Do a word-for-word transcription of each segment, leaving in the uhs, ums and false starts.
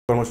কর্মসূচি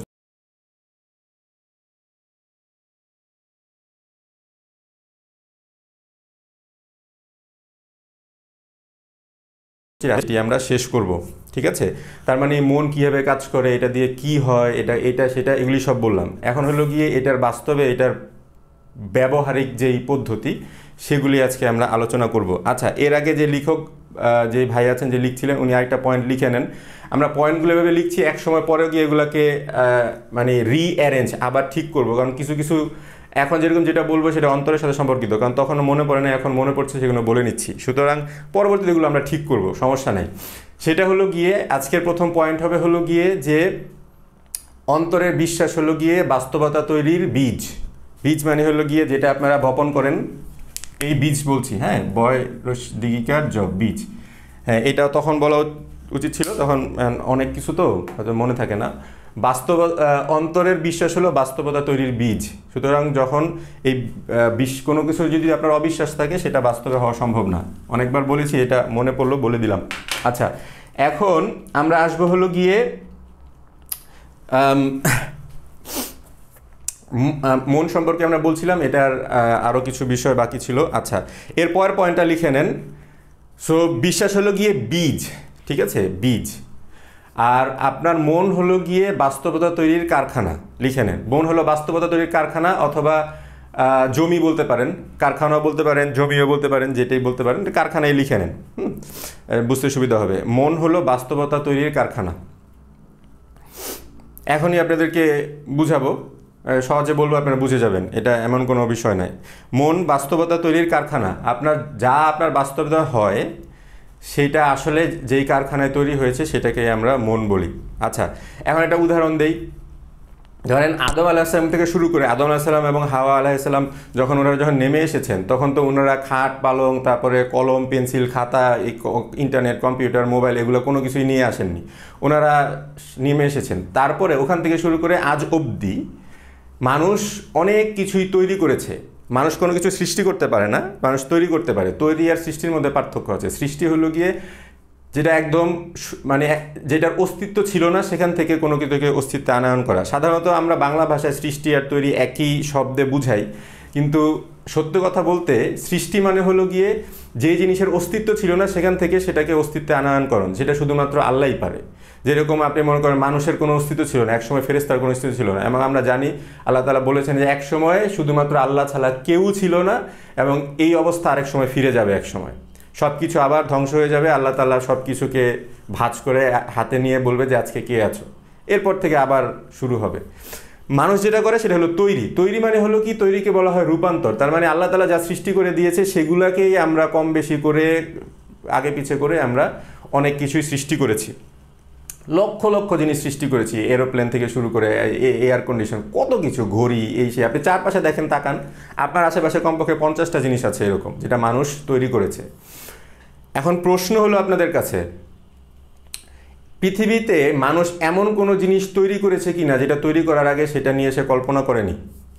আমরা শেষ করব, ঠিক আছে? তার মানে মন কীভাবে কাজ করে, এটা দিয়ে কি হয়, এটা এটা সেটা এগুলি সব বললাম। এখন হলো গিয়ে এটার বাস্তবে এটার ব্যবহারিক যেই পদ্ধতি সেগুলি আজকে আমরা আলোচনা করব। আচ্ছা, এর আগে যে লেখক যে ভাই আছেন যে লিখছিলেন, উনি আরেকটা পয়েন্ট লিখে নেন। আমরা পয়েন্টগুলো এভাবে লিখছি, এক সময় পরে গিয়ে এগুলোকে মানে রিঅ্যারেঞ্জ আবার ঠিক করব, কারণ কিছু কিছু এখন যেরকম যেটা বলবো সেটা অন্তরের সাথে সম্পর্কিত, কারণ তখনও মনে পড়ে না, এখন মনে পড়ছে সেগুলো বলে নিচ্ছি। সুতরাং পরবর্তীতে এগুলো আমরা ঠিক করব, সমস্যা নেই। সেটা হলো গিয়ে আজকের প্রথম পয়েন্ট হবে হলো গিয়ে যে অন্তরের বিশ্বাস হলো গিয়ে বাস্তবতা তৈরির বীজ। বীজ মানে হলো গিয়ে যেটা আপনারা বপন করেন, এই বীজ বলছি, হ্যাঁ, বয় দিগিকার জব বীজ। হ্যাঁ, এটা তখন বলা উচিত ছিল, তখন অনেক কিছু তো হয়তো মনে থাকে না। বাস্তব অন্তরের বিশ্বাস হলো বাস্তবতা তৈরির বীজ। সুতরাং যখন এই বিশ কোনো কিছু যদি আপনার অবিশ্বাস থাকে সেটা বাস্তবে হওয়া সম্ভব না। অনেকবার বলেছি, এটা মনে পড়লো বলে দিলাম। আচ্ছা, এখন আমরা আসবো হলো গিয়ে মন সম্পর্কে আমরা বলছিলাম, এটার আরও কিছু বিষয় বাকি ছিল। আচ্ছা, এরপর পয়েন্টটা লিখে নেন। সো বিশ্বাস হলো গিয়ে বীজ, ঠিক আছে, বীজ। আর আপনার মন হলো গিয়ে বাস্তবতা তৈরির কারখানা, লিখে নেন। মন হলো বাস্তবতা তৈরির কারখানা, অথবা জমি বলতে পারেন, কারখানাও বলতে পারেন, জমিও বলতে পারেন, যেটাই বলতে পারেন, কারখানায় লিখে নেন, হুম, বুঝতে সুবিধা হবে। মন হলো বাস্তবতা তৈরির কারখানা। এখনই আপনাদেরকে বুঝাবো, সহজে বলবো, আপনারা বুঝে যাবেন, এটা এমন কোনো বিষয় নাই। মন বাস্তবতা তৈরির কারখানা। আপনার যা আপনার বাস্তবতা হয় সেটা আসলে যেই কারখানায় তৈরি হয়েছে সেটাকে আমরা মন বলি। আচ্ছা, এখন একটা উদাহরণ দেই। ধরেন আদম আলাহিসাল্লাম থেকে শুরু করে, আদম আলাহিসাল্লাম এবং হাওয়া আলাহিসাল্লাম যখন ওনারা যখন নেমে এসেছেন, তখন তো ওনারা খাট পালং, তারপরে কলম পেন্সিল খাতা, ইন্টারনেট কম্পিউটার মোবাইল এগুলো কোনো কিছুই নিয়ে আসেননি। ওনারা নেমে এসেছেন, তারপরে ওখান থেকে শুরু করে আজ অবধি মানুষ অনেক কিছুই তৈরি করেছে। মানুষ কোনো কিছু সৃষ্টি করতে পারে না, মানুষ তৈরি করতে পারে। তৈরি আর সৃষ্টির মধ্যে পার্থক্য আছে। সৃষ্টি হলো গিয়ে যেটা একদম মানে যেটার অস্তিত্ব ছিল না সেখান থেকে কোনো কিছুকে অস্তিত্বে আনয়ন করা। সাধারণত আমরা বাংলা ভাষায় সৃষ্টি আর তৈরি একই শব্দে বুঝাই, কিন্তু সত্য কথা বলতে সৃষ্টি মানে হলো গিয়ে যে জিনিসের অস্তিত্ব ছিল না সেখান থেকে সেটাকে অস্তিত্বে আনয়নকরণ, যেটা শুধুমাত্র আল্লাহই পারে। যেরকম আপনি মনে করেন মানুষের কোনো অস্তিত্ব ছিল না, একসময় ফেরেশতার কোনো অস্তিত্ব ছিল না, এবং আমরা জানি আল্লাহ তাআলা বলেছেন যে এক সময় শুধুমাত্র আল্লাহ ছাড়া কেউ ছিল না, এবং এই অবস্থা আরেক সময় ফিরে যাবে, এক সময় সব কিছু আবার ধ্বংস হয়ে যাবে। আল্লাহ তাআলা সব কিছুকে ভাঁজ করে হাতে নিয়ে বলবে যে আজকে কে আছো, এরপর থেকে আবার শুরু হবে। মানুষ যেটা করে সেটা হলো তৈরি। তৈরি মানে হলো কি, তৈরিকে বলা হয় রূপান্তর। তার মানে আল্লাহ তাআলা যা সৃষ্টি করে দিয়েছে সেগুলাকেই আমরা কম বেশি করে আগে পিছে করে আমরা অনেক কিছুই সৃষ্টি করেছি। লক্ষ লক্ষ জিনিস সৃষ্টি করেছি, এরোপ্লেন থেকে শুরু করে এয়ার কন্ডিশন, কত কিছু, ঘড়ি, এই সে। আপনি চারপাশে দেখেন, তাকান, আপনার আশেপাশে কমপক্ষে পঞ্চাশটা জিনিস আছে এরকম, যেটা মানুষ তৈরি করেছে। এখন প্রশ্ন হলো আপনাদের কাছে, পৃথিবীতে মানুষ এমন কোনো জিনিস তৈরি করেছে কিনা যেটা তৈরি করার আগে সেটা নিয়ে সে কল্পনা করেনি?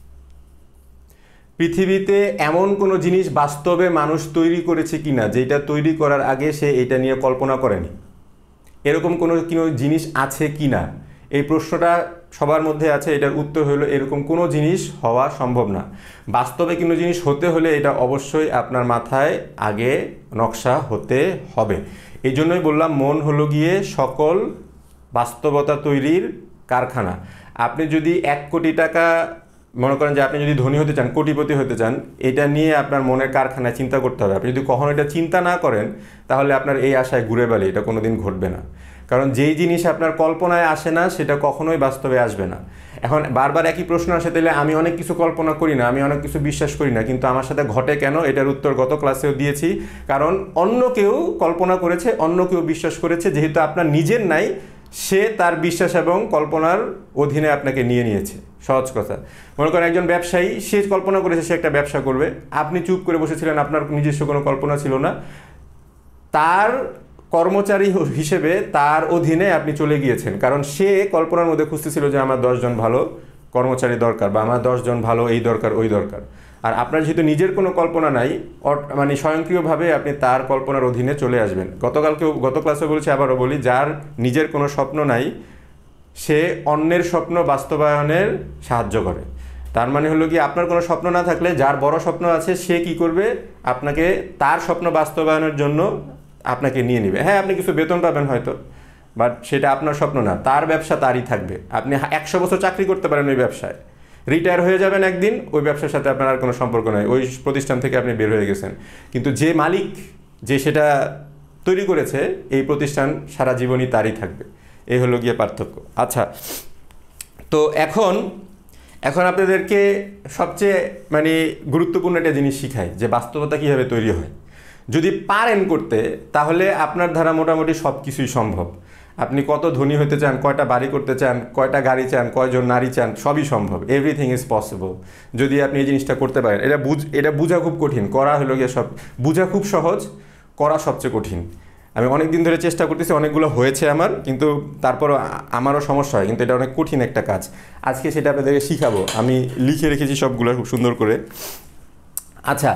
পৃথিবীতে এমন কোনো জিনিস বাস্তবে মানুষ তৈরি করেছে কিনা যেটা তৈরি করার আগে সে এটা নিয়ে কল্পনা করেনি? এরকম কোনো কোনো জিনিস আছে কিনা, এই প্রশ্নটা সবার মধ্যে আছে। এটার উত্তর হলো এরকম কোনো জিনিস হওয়া সম্ভব না। বাস্তবে কোনো জিনিস হতে হলে এটা অবশ্যই আপনার মাথায় আগে নকশা হতে হবে। এই জন্যই বললাম মন হলো গিয়ে সকল বাস্তবতা তৈরির কারখানা। আপনি যদি এক কোটি টাকা মনে করেন যে আপনি যদি ধনী হতে চান, কোটিপতি হতে চান, এটা নিয়ে আপনার মনের কারখানায় চিন্তা করতে হবে। আপনি যদি কখনো এটা চিন্তা না করেন তাহলে আপনার এই আশায় ঘুরে বেড়ে এটা কোনো দিন ঘটবে না। কারণ যেই জিনিস আপনার কল্পনায় আসে না সেটা কখনোই বাস্তবে আসবে না। এখন বারবার একই প্রশ্ন আসে, তাহলে আমি অনেক কিছু কল্পনা করি না, আমি অনেক কিছু বিশ্বাস করি না, কিন্তু আমার সাথে ঘটে কেন? এটার উত্তর গত ক্লাসেও দিয়েছি। কারণ অন্য কেউ কল্পনা করেছে, অন্য কেউ বিশ্বাস করেছে, যেহেতু আপনার নিজের নাই, সে তার বিশ্বাস এবং কল্পনার অধীনে আপনাকে নিয়ে নিয়েছে। সহজ কথা, মনে করেন একজন ব্যবসায়ী, সে কল্পনা করেছে সে একটা ব্যবসা করবে, আপনি চুপ করে বসেছিলেন, আপনার নিজস্ব কোনো কল্পনা ছিল না, তার কর্মচারী হিসেবে তার অধীনে আপনি চলে গিয়েছেন। কারণ সে কল্পনার মধ্যে খুঁজতেছিল যে আমার দশজন ভালো কর্মচারী দরকার, বা আমার দশজন ভালো এই দরকার ওই দরকার। আর আপনার যেহেতু নিজের কোনো কল্পনা নাই, মানে স্বয়ংক্রিয়ভাবে আপনি তার কল্পনার অধীনে চলে আসবেন। গতকালকেও গত ক্লাসে বলেছি, আবারও বলি, যার নিজের কোনো স্বপ্ন নাই সে অন্যের স্বপ্ন বাস্তবায়নের সাহায্য করে। তার মানে হলো কি, আপনার কোনো স্বপ্ন না থাকলে যার বড় স্বপ্ন আছে সে কি করবে, আপনাকে তার স্বপ্ন বাস্তবায়নের জন্য আপনাকে নিয়ে নেবে। হ্যাঁ, আপনি কিছু বেতন পাবেন হয়তো, বাট সেটা আপনার স্বপ্ন না, তার ব্যবসা তারই থাকবে। আপনি একশো বছর চাকরি করতে পারেন ওই ব্যবসায়, রিটায়ার হয়ে যাবেন একদিন, ওই ব্যবসার সাথে আপনার আর কোনো সম্পর্ক নেই, ওই প্রতিষ্ঠান থেকে আপনি বের হয়ে গেছেন। কিন্তু যে মালিক, যে সেটা তৈরি করেছে, এই প্রতিষ্ঠান সারা জীবনই তারই থাকবে। এই হলো গিয়ে পার্থক্য। আচ্ছা, তো এখন এখন আপনাদেরকে সবচেয়ে মানে গুরুত্বপূর্ণ একটা জিনিস শিখাই, যে বাস্তবতা কীভাবে তৈরি হয়। যদি পারেন করতে, তাহলে আপনার দ্বারা মোটামুটি সব কিছুই সম্ভব। আপনি কত ধনী হতে চান, কয়টা বাড়ি করতে চান, কয়টা গাড়ি চান, কয়জন নারী চান, সবই সম্ভব। এভরিথিং ইজ পসিবল যদি আপনি এই জিনিসটা করতে পারেন। এটা বুঝ এটা বোঝা খুব কঠিন, করা হলো গিয়ে সব, বোঝা খুব সহজ, করা সবচেয়ে কঠিন। আমি অনেক দিন ধরে চেষ্টা করতেছি, অনেকগুলো হয়েছে আমার, কিন্তু তারপরও আমারও সমস্যা হয়, কিন্তু এটা অনেক কঠিন একটা কাজ। আজকে সেটা আপনাদেরকে শিখাবো, আমি লিখে রেখেছি সবগুলো খুব সুন্দর করে। আচ্ছা,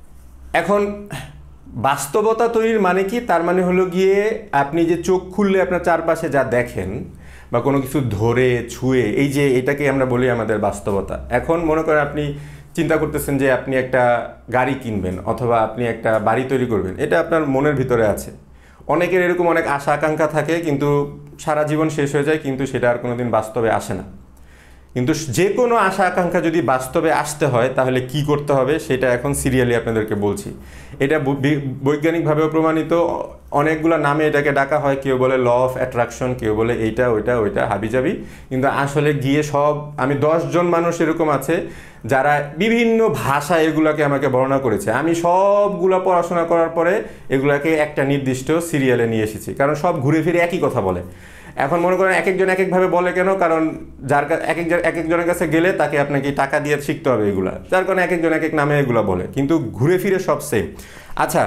এখন বাস্তবতা তৈরির মানে কি? তার মানে হলো গিয়ে আপনি যে চোখ খুললে আপনার চারপাশে যা দেখেন, বা কোনো কিছু ধরে ছুঁয়ে, এই যে এটাকে আমরা বলি আমাদের বাস্তবতা। এখন মনে করেন আপনি চিন্তা করতেছেন যে আপনি একটা গাড়ি কিনবেন অথবা আপনি একটা বাড়ি তৈরি করবেন, এটা আপনার মনের ভিতরে আছে। অনেকের এরকম অনেক আশা আকাঙ্ক্ষা থাকে, কিন্তু সারা জীবন শেষ হয়ে যায়, কিন্তু সেটা আর কোনোদিন বাস্তবে আসে না। কিন্তু যে কোনো আশা আকাঙ্ক্ষা যদি বাস্তবে আসতে হয়, তাহলে কি করতে হবে সেটা এখন সিরিয়ালি আপনাদেরকে বলছি। এটা বৈজ্ঞানিকভাবেও প্রমাণিত, অনেকগুলো নামে এটাকে ডাকা হয়। কেউ বলে ল অফ অ্যাট্রাকশন, কেউ বলে এইটা ওইটা ওইটা হাবিজাবি, কিন্তু আসলে গিয়ে সব, আমি দশজন মানুষ এরকম আছে যারা বিভিন্ন ভাষা এগুলাকে আমাকে বর্ণনা করেছে। আমি সবগুলো পড়াশোনা করার পরে এগুলাকে একটা নির্দিষ্ট সিরিয়ালে নিয়ে এসেছি, কারণ সব ঘুরে ফিরে একই কথা বলে। এখন মনে করেন এক একজন এক একভাবে বলে, কেন? কারণ যার এক একজন এক একজনের কাছে গেলে তাকে আপনাকে টাকা দিয়ে শিখতে হবে এগুলা, যার কারণে এক একজন এক এক নামে এগুলো বলে, কিন্তু ঘুরে ফিরে সব সেম। আচ্ছা,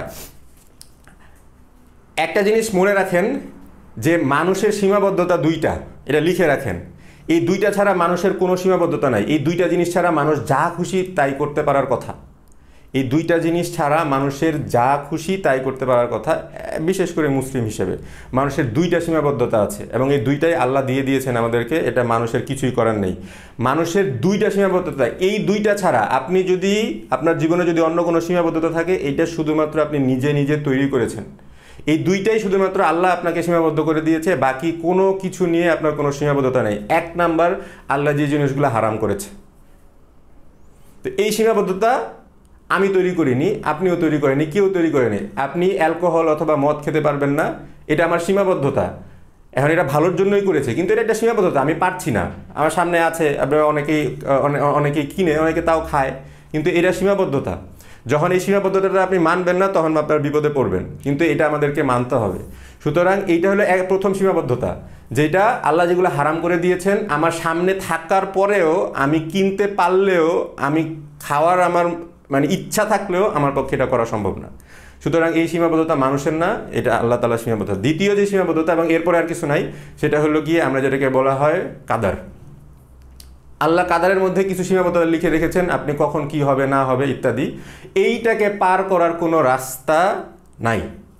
একটা জিনিস মনে রাখেন যে মানুষের সীমাবদ্ধতা দুইটা, এটা লিখে রাখেন। এই দুইটা ছাড়া মানুষের কোনো সীমাবদ্ধতা নাই। এই দুইটা জিনিস ছাড়া মানুষ যা খুশি তাই করতে পারার কথা। এই দুইটা জিনিস ছাড়া মানুষের যা খুশি তাই করতে পারার কথা, বিশেষ করে মুসলিম হিসেবে মানুষের দুইটা সীমাবদ্ধতা আছে, এবং এই দুইটাই আল্লাহ দিয়ে দিয়েছেন আমাদেরকে। এটা মানুষের কিছুই করার নেই। মানুষের দুইটা সীমাবদ্ধতা, এই দুইটা ছাড়া আপনি যদি, আপনার জীবনে যদি অন্য কোনো সীমাবদ্ধতা থাকে, এইটা শুধুমাত্র আপনি নিজে নিজে তৈরি করেছেন। এই দুইটাই শুধুমাত্র আল্লাহ আপনাকে সীমাবদ্ধ করে দিয়েছে, বাকি কোনো কিছু নিয়ে আপনার কোনো সীমাবদ্ধতা নেই। এক নাম্বার, আল্লাহ যে জিনিসগুলো হারাম করেছে, তো এই সীমাবদ্ধতা আমি তৈরি করিনি, আপনিও তৈরি করেনি, কেউ তৈরি করেনি। আপনি অ্যালকোহল অথবা মদ খেতে পারবেন না, এটা আমার সীমাবদ্ধতা। এখন এটা ভালোর জন্যই করেছে, কিন্তু এটা একটা সীমাবদ্ধতা, আমি পারছি না। আমার সামনে আছে, আপনার অনেকেই অনেকেই কিনে, অনেকে তাও খায়, কিন্তু এটা সীমাবদ্ধতা। যখন এই সীমাবদ্ধতাটা আপনি মানবেন না, তখন আপনার বিপদে পড়বেন, কিন্তু এটা আমাদেরকে মানতে হবে। সুতরাং এইটা হলো এক প্রথম সীমাবদ্ধতা, যেটা আল্লাহ যেগুলো হারাম করে দিয়েছেন, আমার সামনে থাকার পরেও, আমি কিনতে পারলেও, আমি খাওয়ার আমার মানে ইচ্ছা থাকলেও আমার পক্ষে এটা করা সম্ভব না। সুতরাং এই সীমাবদ্ধতা মানুষের না, এটা আল্লাহ তাআলার সীমাবদ্ধতা। দ্বিতীয় যে সীমাবদ্ধতা, এবং এরপরে আর কিছু নাই, সেটা হলো গিয়ে আমরা যেটাকে বলা হয় কাদার। আল্লাহ কাদারের মধ্যে কিছু সীমাবদ্ধতা লিখে রেখেছেন, আপনি কখন কি হবে না হবে ইত্যাদি। এইটাকে পার করার কোনো রাস্তা নাই,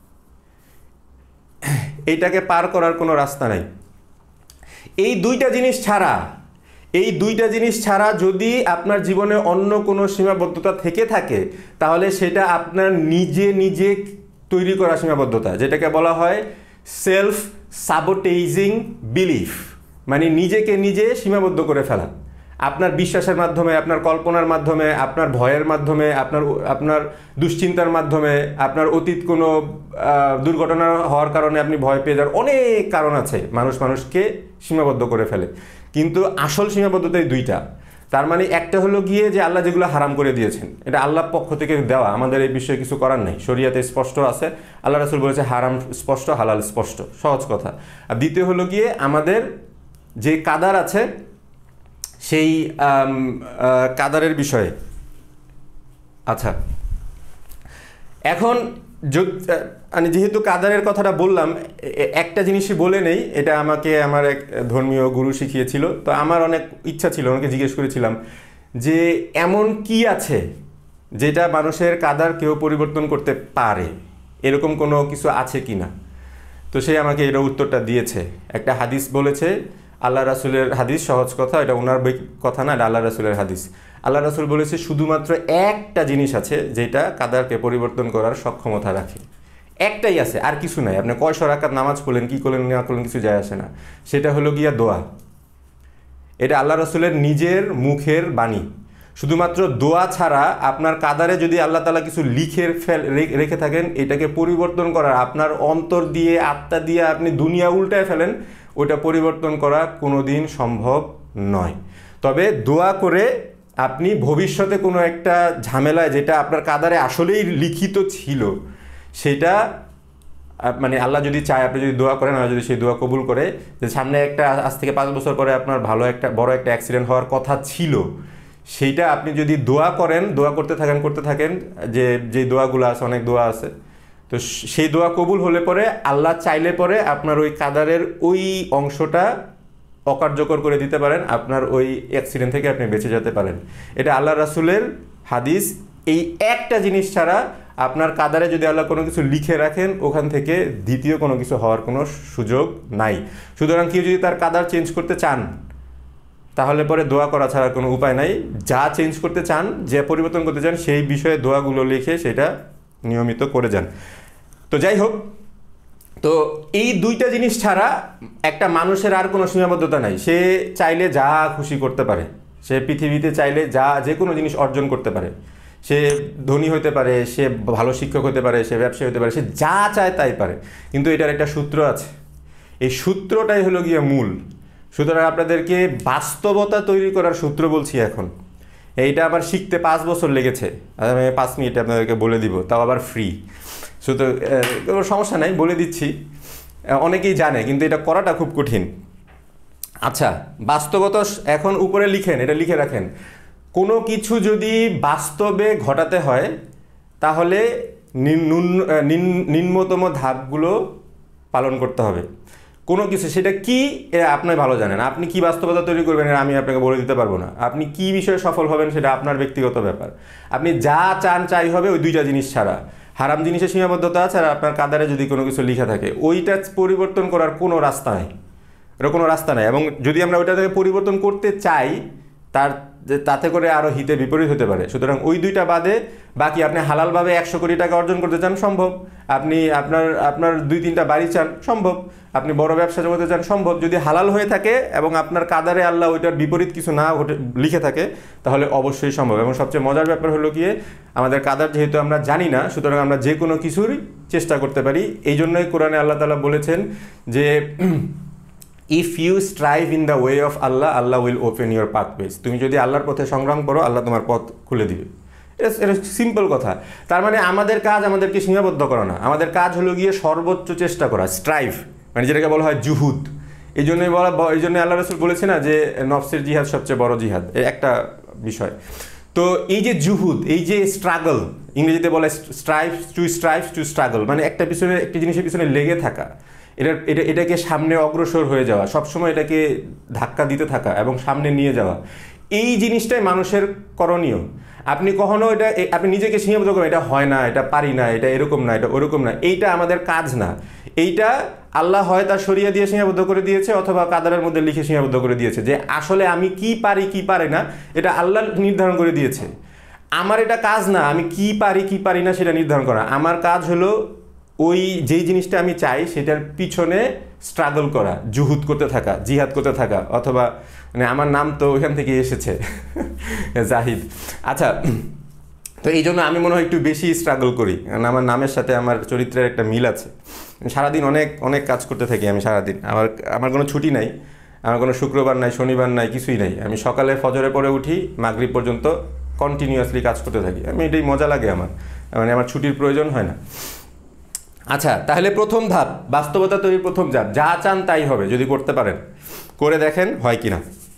এইটাকে পার করার কোনো রাস্তা নাই। এই দুইটা জিনিস ছাড়া, এই দুইটা জিনিস ছাড়া যদি আপনার জীবনে অন্য কোনো সীমাবদ্ধতা থেকে থাকে, তাহলে সেটা আপনার নিজে নিজে তৈরি করা সীমাবদ্ধতা, যেটাকে বলা হয় সেলফ সাবোটেজিং বিলিফ, মানে নিজেকে নিজে সীমাবদ্ধ করে ফেলা। আপনার বিশ্বাসের মাধ্যমে, আপনার কল্পনার মাধ্যমে, আপনার ভয়ের মাধ্যমে, আপনার আপনার দুশ্চিন্তার মাধ্যমে, আপনার অতীত কোনো দুর্ঘটনা হওয়ার কারণে আপনি ভয় পেয়ে যান, অনেক কারণ আছে মানুষ মানুষকে সীমাবদ্ধ করে ফেলে। কিন্তু আসল সীমাবদ্ধতাই দুইটা। তার মানে একটা হলো গিয়ে যে আল্লাহ যেগুলো হারাম করে দিয়েছেন, এটা আল্লাহর পক্ষ থেকে দেওয়া, আমাদের এই বিষয়ে কিছু করার নেই, শরিয়াতে স্পষ্ট আছে। আল্লাহ রাসূল বলেছে হারাম স্পষ্ট, হালাল স্পষ্ট, সহজ কথা। আর দ্বিতীয় হলো গিয়ে আমাদের যে কাদার আছে, সেই কাদারের বিষয়ে। আচ্ছা, এখন আমি যেহেতু কাদারের কথাটা বললাম, একটা জিনিসই বলে নেই, এটা আমাকে আমার এক ধর্মীয় গুরু শিখিয়েছিল। তো আমার অনেক ইচ্ছা ছিল, ওনাকে জিজ্ঞেস করেছিলাম যে এমন কি আছে যেটা মানুষের কাদার কেউ পরিবর্তন করতে পারে, এরকম কোনো কিছু আছে কি না। তো সে আমাকে এর উত্তরটা দিয়েছে। একটা হাদিস বলেছে, আল্লাহ রাসূলের হাদিস, সহজ কথা, এটা ওনার কথা না, এটা আল্লাহ রাসূলের হাদিস। আল্লাহ রাসূল বলেছে শুধুমাত্র একটা জিনিস আছে যেটা কাদারকে পরিবর্তন করার সক্ষমতা রাখে, একটাই আছে, আর কিছু নাই। আপনি কয়শো রাকাত নামাজ পড়লেন, কী করলেন না করলেন, কিছু যায় আসে না। সেটা হলো গিয়া দোয়া। এটা আল্লাহ রাসূলের নিজের মুখের বাণী। শুধুমাত্র দোয়া ছাড়া আপনার কাদারে যদি আল্লাহ তাআলা কিছু লিখে ফেল রেখে থাকেন, এটাকে পরিবর্তন করার, আপনার অন্তর দিয়ে আত্মা দিয়ে আপনি দুনিয়া উল্টায় ফেলেন, ওটা পরিবর্তন করা কোনো দিন সম্ভব নয়। তবে দোয়া করে আপনি ভবিষ্যতে কোনো একটা ঝামেলায়, যেটা আপনার কাদারে আসলেই লিখিত ছিল, সেটা মানে আল্লাহ যদি চায়, আপনি যদি দোয়া করেন, আর যদি সেই দোয়া কবুল করে, যে সামনে একটা আজ থেকে পাঁচ বছর পরে আপনার ভালো একটা বড় একটা অ্যাক্সিডেন্ট হওয়ার কথা ছিল, সেইটা আপনি যদি দোয়া করেন, দোয়া করতে থাকেন করতে থাকেন যে যে দোয়াগুলো আছে, অনেক দোয়া আছে, তো সেই দোয়া কবুল হলে পরে আল্লাহ চাইলে পরে আপনার ওই কাদারের ওই অংশটা অকার্যকর করে দিতে পারেন, আপনার ওই অ্যাক্সিডেন্ট থেকে আপনি বেঁচে যেতে পারেন। এটা আল্লাহ রাসূলের হাদিস। এই একটা জিনিস ছাড়া আপনার কাদারে যদি আল্লাহ কোনো কিছু লিখে রাখেন, ওখান থেকে দ্বিতীয় কোনো কিছু হওয়ার কোনো সুযোগ নাই। সুতরাং কেউ যদি তার কাদার চেঞ্জ করতে চান, তাহলে পরে দোয়া করা ছাড়া কোনো উপায় নাই। যা চেঞ্জ করতে চান, যে পরিবর্তন করতে চান, সেই বিষয়ে দোয়াগুলো লিখে সেটা নিয়মিত করে যান। তো যাই হোক, তো এই দুইটা জিনিস ছাড়া একটা মানুষের আর কোনো সীমাবদ্ধতা নাই। সে চাইলে যা খুশি করতে পারে, সে পৃথিবীতে চাইলে যা যে কোনো জিনিস অর্জন করতে পারে। সে ধনী হতে পারে, সে ভালো শিক্ষক হতে পারে, সে ব্যবসায়ী হতে পারে, সে যা চায় তাই পারে। কিন্তু এটার একটা সূত্র আছে, এই সূত্রটাই হলো গিয়ে মূল। সুতরাং আপনাদেরকে বাস্তবতা তৈরি করার সূত্র বলছি এখন। এইটা আমার শিখতে পাঁচ বছর লেগেছে, আমি পাঁচ মিনিটে আপনাদেরকে বলে দিব, তাও আবার ফ্রি। সুতরাং কোনো সমস্যা নাই, বলে দিচ্ছি। অনেকেই জানে, কিন্তু এটা করাটা খুব কঠিন। আচ্ছা, বাস্তবতা এখন উপরে লিখেন, এটা লিখে রাখেন। কোনো কিছু যদি বাস্তবে ঘটাতে হয়, তাহলে নিম্নতম ধাপগুলো পালন করতে হবে। কোনো কিছু, সেটা কি আপনি ভালো জানেন। আপনি কি বাস্তবতা তৈরি করবেন আমি আপনাকে বলে দিতে পারবো না। আপনি কি বিষয়ে সফল হবেন সেটা আপনার ব্যক্তিগত ব্যাপার। আপনি যা চান চাই হবে ওই দুইটা জিনিস ছাড়া। হারাম জিনিসের সীমাবদ্ধতা আছে, আর আপনার কাদারে যদি কোনো কিছু লেখা থাকে, ওইটা পরিবর্তন করার কোনো রাস্তা নেই, এর কোনো রাস্তা নেই। এবং যদি আমরা ওইটা থেকে পরিবর্তন করতে চাই, তার তাতে করে আরও হিতে বিপরীত হতে পারে। সুতরাং ওই দুইটা বাদে বাকি, আপনি হালালভাবে একশো কোটি টাকা অর্জন করতে চান, সম্ভব। আপনি আপনার আপনার দুই তিনটা বাড়ি চান, সম্ভব। আপনি বড় ব্যবসা করতে চান, সম্ভব। যদি হালাল হয়ে থাকে এবং আপনার কাদারে আল্লাহ ওইটার বিপরীত কিছু না লিখে থাকে, তাহলে অবশ্যই সম্ভব। এবং সবচেয়ে মজার ব্যাপার হলো গিয়ে, আমাদের কাদার যেহেতু আমরা জানি না, সুতরাং আমরা যে কোনো কিছুরই চেষ্টা করতে পারি। এই জন্যই কোরআনে আল্লাহ তাআলা বলেছেন যে if you strive in the way of Allah, Allah will open your pathways. তুমি যদি আল্লাহর পথে সংগ্রাম করো, আল্লাহ তোমার পথ খুলে দিবে। এটা সিম্পল কথা। তার মানে আমাদের কাজ আমাদেরকে সীমাবদ্ধ করা না, আমাদের কাজ হলো গিয়ে সর্বোচ্চ চেষ্টা করা, স্ট্রাইভ, মানে যেটাকে বলা হয় জুহুদ। এই জন্যই বলা, এই জন্য আল্লাহ রাসূল বলেছে না যে নফসের জিহাদ সবচেয়ে বড় জিহাদ, এই একটা বিষয়। তো এই যে জুহুদ, এই যে স্ট্রাগল, ইংরেজিতে বলে strive to strive to struggle, মানে একটা পিছনে একটি জিনিসের পিছনে লেগে থাকা, এটা এটা এটাকে সামনে অগ্রসর হয়ে যাওয়া, সবসময় এটাকে ধাক্কা দিতে থাকা এবং সামনে নিয়ে যাওয়া, এই জিনিসটাই মানুষের করণীয়। আপনি কখনো এটা, আপনি নিজেকে সীমাবদ্ধ করবেন, এটা হয় না, এটা পারি না, এটা এরকম না, এটা ওরকম না, এইটা আমাদের কাজ না। এইটা আল্লাহ হয় তার শরিয়া দিয়ে সীমাবদ্ধ করে দিয়েছে, অথবা কাদারের মধ্যে লিখে সীমাবদ্ধ করে দিয়েছে, যে আসলে আমি কি পারি কি পারি না এটা আল্লাহ নির্ধারণ করে দিয়েছে। আমার এটা কাজ না আমি কি পারি কি পারি না সেটা নির্ধারণ করা। আমার কাজ হলো ওই যেই জিনিসটা আমি চাই সেটার পিছনে স্ট্রাগল করা, জুহুদ করতে থাকা, জিহাদ করতে থাকা, অথবা মানে আমার নাম তো ওইখান থেকে এসেছে জাহিদ। আচ্ছা, তো এই জন্য আমি মনে হয় একটু বেশি স্ট্রাগল করি, কারণ আমার নামের সাথে আমার চরিত্রের একটা মিল আছে। সারাদিন অনেক অনেক কাজ করতে থাকি আমি সারাদিন। আমার আমার কোনো ছুটি নাই, আমার কোনো শুক্রবার নাই, শনিবার নাই, কিছুই নাই। আমি সকালে ফজরে পরে উঠি, মাগরিব পর্যন্ত কন্টিনিউয়াসলি কাজ করতে থাকি। আমি এটাই মজা লাগে আমার, মানে আমার ছুটির প্রয়োজন হয় না। আচ্ছা, তাহলে প্রথম ধাপ, বাস্তবতা তৈরির প্রথম ধাপ, যা চান তাই হবে, যদি করতে পারেন, করে দেখেন হয় কি না।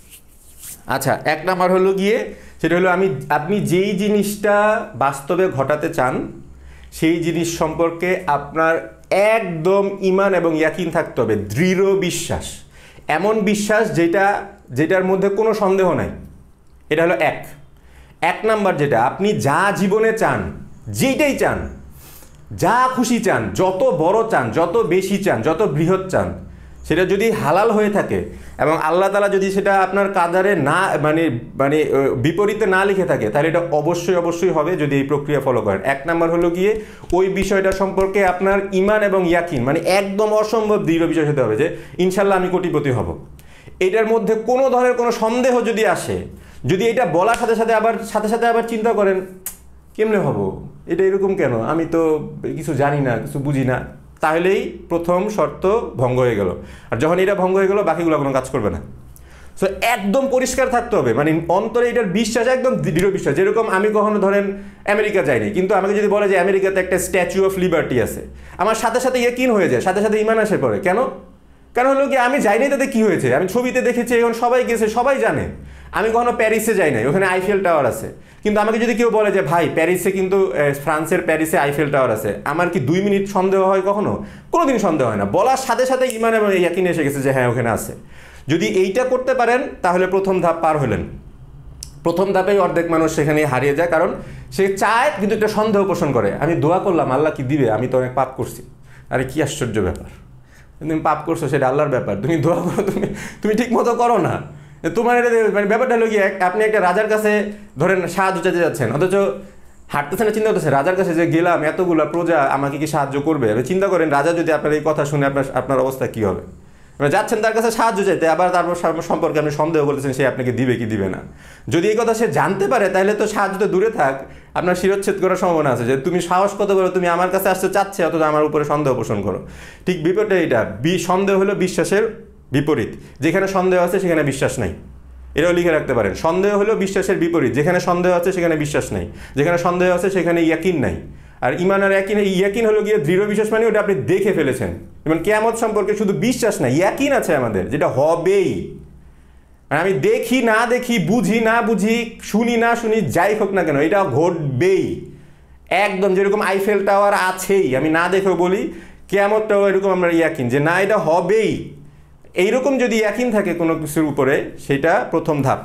আচ্ছা, এক নাম্বার হলো গিয়ে, সেটা হলো আমি আপনি যেই জিনিসটা বাস্তবে ঘটাতে চান সেই জিনিস সম্পর্কে আপনার একদম ঈমান এবং ইয়াকিন থাকতে হবে, দৃঢ় বিশ্বাস, এমন বিশ্বাস যেটা যেটার মধ্যে কোনো সন্দেহ নাই। এটা হলো এক এক নাম্বার, যেটা আপনি যা জীবনে চান, যেইটাই চান, যা খুশি চান, যত বড় চান, যত বেশি চান, যত বৃহৎ চান, সেটা যদি হালাল হয়ে থাকে এবং আল্লাহ তাআলা যদি সেটা আপনার কাদারে না মানে মানে বিপরীতে না লিখে থাকে, তাহলে এটা অবশ্যই অবশ্যই হবে যদি এই প্রক্রিয়া ফলো করেন। এক নাম্বার হলো গিয়ে ওই বিষয়টা সম্পর্কে আপনার ঈমান এবং ইয়াকিন, মানে একদম অসম্ভব দৃঢ় বিষয় হতে হবে যে ইনশাল্লাহ আমি কোটিপতি হব। এটার মধ্যে কোনো ধরনের কোনো সন্দেহ যদি আসে, যদি এটা বলার সাথে সাথে আবার সাথে সাথে আবার চিন্তা করেন কেমনে হব, এটা এরকম কেন, আমি তো কিছু জানি না, কিছু বুঝি না, তাহলেই প্রথম শর্ত ভঙ্গ হয়ে গেল। আর যখন এটা ভঙ্গ হয়ে গেল বাকিগুলো কোনো কাজ করবে না। সো একদম পরিষ্কার থাকতে হবে, মানে অন্তরে এটার বিশ্বাস একদম দৃঢ় বিশ্বাস। যেরকম আমি কখনো ধরেন আমেরিকা যাইনি, কিন্তু আমাকে যদি বলে যে আমেরিকাতে একটা স্ট্যাচু অফ লিবার্টি আছে, আমার সাথে সাথে ইয়াকিন হয়ে যায়, সাথে সাথে ইমান আসে পড়ে। কেন? কারণ হলো কি আমি যাইনি, তাতে কি হয়েছে, আমি ছবিতে দেখেছি, এখন সবাই গেছে, সবাই জানে। আমি কখনো প্যারিসে যাই নাই, ওখানে আইফেল টাওয়ার আছে, কিন্তু আমাকে যদি কেউ বলে যে ভাই প্যারিসে কিন্তু ফ্রান্সের প্যারিসে আইফেল টাওয়ার আছে, আমার কি দুই মিনিট সন্দেহ হয় কখনো? কোনোদিন সন্দেহ হয় না। বলার সাথে সাথে ইমান এবং ইয়াকিন এসে গেছে যে হ্যাঁ ওখানে আছে। যদি এইটা করতে পারেন তাহলে প্রথম ধাপ পার হলেন। প্রথম ধাপেই অর্ধেক মানুষ সেখানে হারিয়ে যায়, কারণ সে চায় কিন্তু একটা সন্দেহ পোষণ করে। আমি দোয়া করলাম আল্লাহ কি দিবে, আমি তো অনেক পাপ করছি। আরে কি আশ্চর্য ব্যাপার, তুমি পাপ করছো সেটা আল্লাহর ব্যাপার, তুমি দোয়া করো, তুমি তুমি ঠিক মতো করো না। তোমার এটা মানে ব্যাপারটা হলো কি, আপনি একটা রাজার কাছে ধরেন সাহায্য চাইতে যাচ্ছেন, অথচ হাঁটতেছেন, চিন্তা করতেছে রাজার কাছে যে গেলাম এতগুলো প্রজা আমাকে কি সাহায্য করবে। চিন্তা করেন রাজা যদি আপনার এই কথা শুনে আপনার আপনার অবস্থা কী হবে। মানে যাচ্ছেন তার কাছে সাহায্য চাইতে, আবার তারপর সম্পর্কে আপনি সন্দেহ করতেছেন সে আপনাকে দিবে কি দিবে না। যদি এই কথা সে জানতে পারে তাহলে তো সাহায্য তো দূরে থাক, আপনার শিরচ্ছেদ করার সম্ভাবনা আছে। যে তুমি সাহস কত করো, তুমি আমার কাছে আসতে চাচ্ছে অথচ আমার উপরে সন্দেহ পোষণ করো। ঠিক বিপরীতে এটা, বি সন্দেহ হলো বিশ্বাসের বিপরীত। যেখানে সন্দেহ আছে সেখানে বিশ্বাস নাই, এটাও লিখে রাখতে পারেন। সন্দেহ হলো বিশ্বাসের বিপরীত। যেখানে সন্দেহ আছে সেখানে বিশ্বাস নাই, যেখানে সন্দেহ আছে সেখানে ইয়াকিন নাই। আর ইমান আর ইয়াকিন, ইয়াকিন হলো গিয়ে দৃঢ় বিশ্বাস, মানে ওটা আপনি দেখে ফেলেছেন। যেমন কিয়ামত সম্পর্কে শুধু বিশ্বাস নাই, ইয়াকিন আছে আমাদের, যেটা হবেই। আর আমি দেখি না দেখি, বুঝি না বুঝি, শুনি না শুনি, যাই হোক না কেন এটা ঘটবেই একদম। যেরকম আইফেল টাওয়ার আছেই, আমি না দেখেও বলি, কিয়ামতটাও এরকম আমরা ইয়াকিন যে না এটা হবেই। এইরকম যদি ইয়াকিন থাকে কোনো কিছুর উপরে, সেটা প্রথম ধাপ।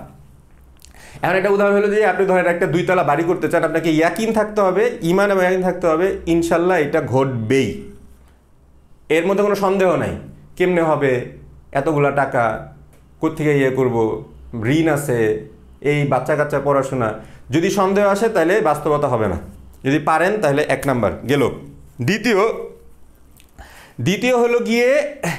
এখন একটা উদাহরণ হলো যে আপনি ধরেন একটা দুইতলা বাড়ি করতে চান, আপনাকে ইয়াকিন থাকতে হবে, ইমান এবং ইয়াকিন থাকতে হবে ইনশাল্লাহ এটা ঘটবেই, এর মধ্যে কোনো সন্দেহ নাই। কেমনে হবে, এতগুলা টাকা কোত্থেকে ইয়ে করব, ঋণ আছে, এই বাচ্চা কাচ্চা পড়াশোনা, যদি সন্দেহ আসে তাহলে বাস্তবতা হবে না। যদি পারেন তাহলে এক নাম্বার গেল। দ্বিতীয় দ্বিতীয় হলো গিয়ে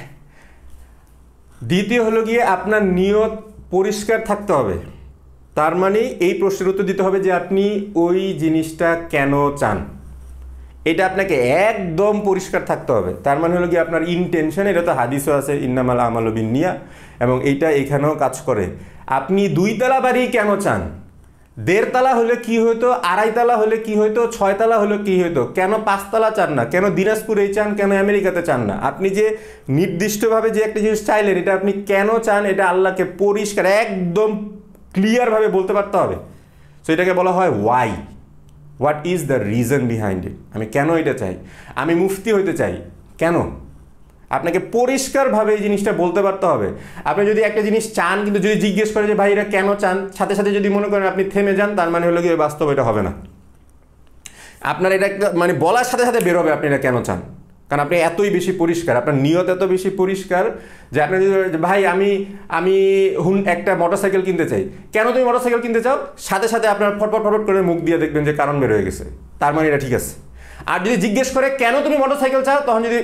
দ্বিতীয় হলো গিয়ে আপনার নিয়ত পরিষ্কার থাকতে হবে। তার মানে এই প্রশ্নের উত্তর দিতে হবে যে আপনি ওই জিনিসটা কেন চান, এটা আপনাকে একদম পরিষ্কার থাকতে হবে। তার মানে হলো কি আপনার ইনটেনশন, এটা তো হাদিসও আছে ইন্নামাল আমালু বিন্নিয়া, এবং এইটা এখানেও কাজ করে। আপনি দুইতলা বাড়ি কেন চান, দেড়তলা হলে কি হইতো, আড়াইতলা হলে কি হইতো, ছয়তলা হলে কি হইতো, কেন পাঁচতলা চান না, কেন দিনাজপুরেই চান, কেন আমেরিকাতে চান না। আপনি যে নির্দিষ্টভাবে যে একটা জিনিস চাইলেন এটা আপনি কেন চান, এটা আল্লাহকে পরিষ্কার একদম ক্লিয়ারভাবে বলতে পারতে হবে। সো এটাকে বলা হয় why, what is the reason behind it. আমি কেন এটা চাই, আমি মুফতি হইতে চাই, কেন, আপনাকে পরিষ্কারভাবে এই জিনিসটা বলতে পারতে হবে। আপনি যদি একটা জিনিস চান কিন্তু যদি জিজ্ঞেস করে যে ভাই এটা কেন চান, সাথে সাথে যদি মনে করেন আপনি থেমে যান, তার মানে হলো কি বাস্তব এটা হবে না। আপনার এটা একটা মানে বলার সাথে সাথে বেরোবে আপনি এটা কেন চান, কারণ আপনি এতই বেশি পরিষ্কার, আপনার নিয়ত এত বেশি পরিষ্কার যে আপনি যদি ভাই আমি আমি হুন একটা মোটরসাইকেল কিনতে চাই, কেন তুমি মোটরসাইকেল কিনতে চাও, সাথে সাথে আপনার ফটফট ফটফট করে মুখ দিয়ে দেখবেন যে কারণ বের হয়ে গেছে, তার মানে এটা ঠিক আছে। আর যদি জিজ্ঞেস করে কেন তুমি মোটরসাইকেল চাও, তখন যদি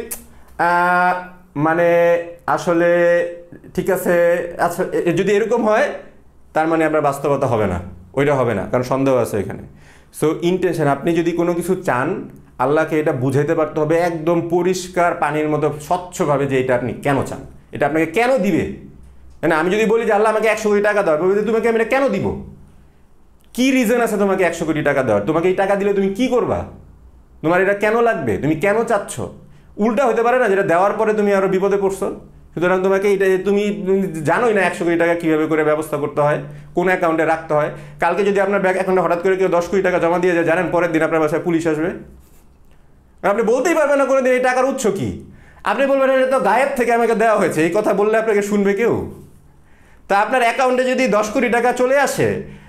মানে আসলে ঠিক আছে আচ্ছা, যদি এরকম হয় তার মানে আপনার বাস্তবতা হবে না, ওইটা হবে না, কারণ সন্দেহ আছে এখানে। সো ইন্টেনশন, আপনি যদি কোনো কিছু চান আল্লাহকে এটা বুঝাইতে পারতে হবে একদম পরিষ্কার পানির মতো স্বচ্ছভাবে যে এটা আপনি কেন চান, এটা আপনাকে কেন দিবে। না আমি যদি বলি যে আল্লাহ আমাকে একশো কোটি টাকা দেওয়ার, বলবে তোমাকে আমি এটা কেন দিব, কি রিজন আছে তোমাকে একশো কোটি টাকা দেওয়ার, তোমাকে এই টাকা দিলে তুমি কি করবা, তোমার এটা কেন লাগবে, তুমি কেন চাচ্ছ। উল্টা হতে পারে না, যেটা দেওয়ার পরে তুমি আরো বিপদে পড়ছো। সুতরাং তোমাকে এটা তুমি জানোই না একশো কোটি টাকা কীভাবে করে ব্যবস্থা করতে হয়, কোন অ্যাকাউন্টে রাখতে হয়। কালকে যদি আপনার ব্যাংক অ্যাকাউন্টে হঠাৎ করে কেউ দশ কোটি টাকা জমা দিয়ে যায়, জানেন পরের দিন আপনার বাসায় পুলিশ আসবে, আপনি বলতেই পারবেন না কোনো দিন এই টাকার উৎস কি। আপনি বলবেন এটা তো গায়েব থেকে আমাকে দেওয়া হয়েছে, এই কথা বললে আপনাকে শুনবে কেউ। তা আপনার অ্যাকাউন্টে যদি দশ কোটি টাকা চলে আসে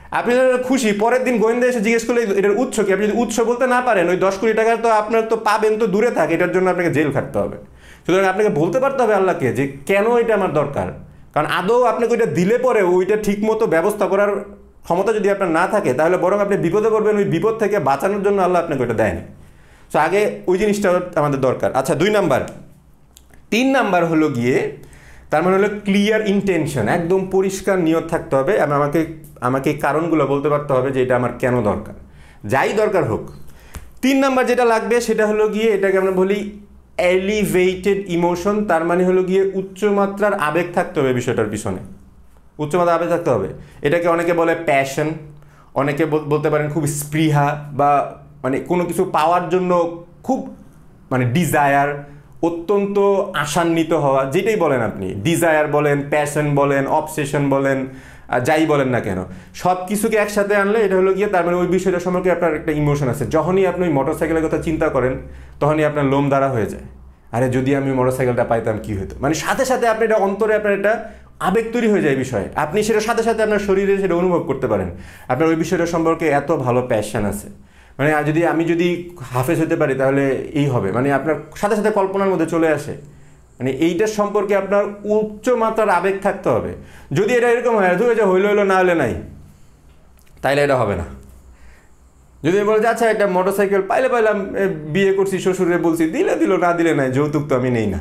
আপনি খুশি, পরের দিন গোয়েন্দা এসে জিজ্ঞেস করলে এটার উৎস কি, আপনি যদি উৎস বলতে না পারেন ওই দশ কোটি টাকা তো আপনার তো পাবেন তো দূরে থাকে, এটার জন্য আপনাকে জেল খাটতে হবে। সুতরাং আপনাকে বলতে পারতে হবে আল্লাহকে যে কেন এটা আমার দরকার, কারণ আদৌ আপনাকে ওইটা দিলে পরে ওইটা ঠিক মতো ব্যবস্থা করার ক্ষমতা যদি আপনার না থাকে তাহলে বরং আপনি বিপদে পড়বেন, ওই বিপদ থেকে বাঁচানোর জন্য আল্লাহ আপনাকে ওইটা দেয়নি। সো আগে ওই জিনিসটা আমাদের দরকার। আচ্ছা দুই নাম্বার। তিন নাম্বার হলো গিয়ে তার মানে হলো ক্লিয়ার ইন্টেনশন, একদম পরিষ্কার নিয়ত থাকতে হবে, এবং আমাকে আমাকে এই কারণগুলো বলতে পারতে হবে যে এটা আমার কেন দরকার, যাই দরকার হোক। তিন নাম্বার যেটা লাগবে সেটা হলো গিয়ে এটাকে আমরা বলি এলিভেটেড ইমোশন, তার মানে হলো গিয়ে উচ্চমাত্রার আবেগ থাকতে হবে বিষয়টার পিছনে, উচ্চমাত্রার আবেগ থাকতে হবে। এটাকে অনেকে বলে প্যাশন, অনেকে বলতে পারেন খুব স্পৃহা, বা মানে কোনো কিছু পাওয়ার জন্য খুব মানে ডিজায়ার, অত্যন্ত আশান্বিত হওয়া, যেটাই বলেন আপনি, ডিজায়ার বলেন, প্যাশন বলেন, অবসেশন বলেন, যাই বলেন না কেন, সব কিছুকে একসাথে আনলে এটা হলো গিয়ে তার মানে ওই বিষয়টা সম্পর্কে আপনার একটা ইমোশন আছে। যখনই আপনি ওই মোটরসাইকেলের কথা চিন্তা করেন তখনই আপনার লোম দাঁড়া হয়ে যায়, আরে যদি আমি মোটরসাইকেলটা পাইতাম কী হতো, মানে সাথে সাথে আপনি এটা অন্তরে আপনার এটা আবেগ তৈরি হয়ে যায় বিষয়ে, আপনি সেটা সাথে সাথে আপনার শরীরে সেটা অনুভব করতে পারেন, আপনার ওই বিষয়টা সম্পর্কে এত ভালো প্যাশন আছে। মানে যদি আমি যদি হাফেজ হতে পারি তাহলে এই হবে, মানে আপনার সাথে সাথে কল্পনার মধ্যে চলে আসে, মানে এইটার সম্পর্কে আপনার উচ্চ মাত্রার আবেগ থাকতে হবে। যদি এটা এরকম হয় ধরে যে হইলো হইলো না হলে নাই, তাইলে এটা হবে না। যদি বলে যে আচ্ছা একটা মোটর সাইকেল পাইলে পাইলাম, বিয়ে করছি, শ্বশুরে বলছি, দিলে দিল, না দিলে নাই, যৌতুক তো আমি নেই না,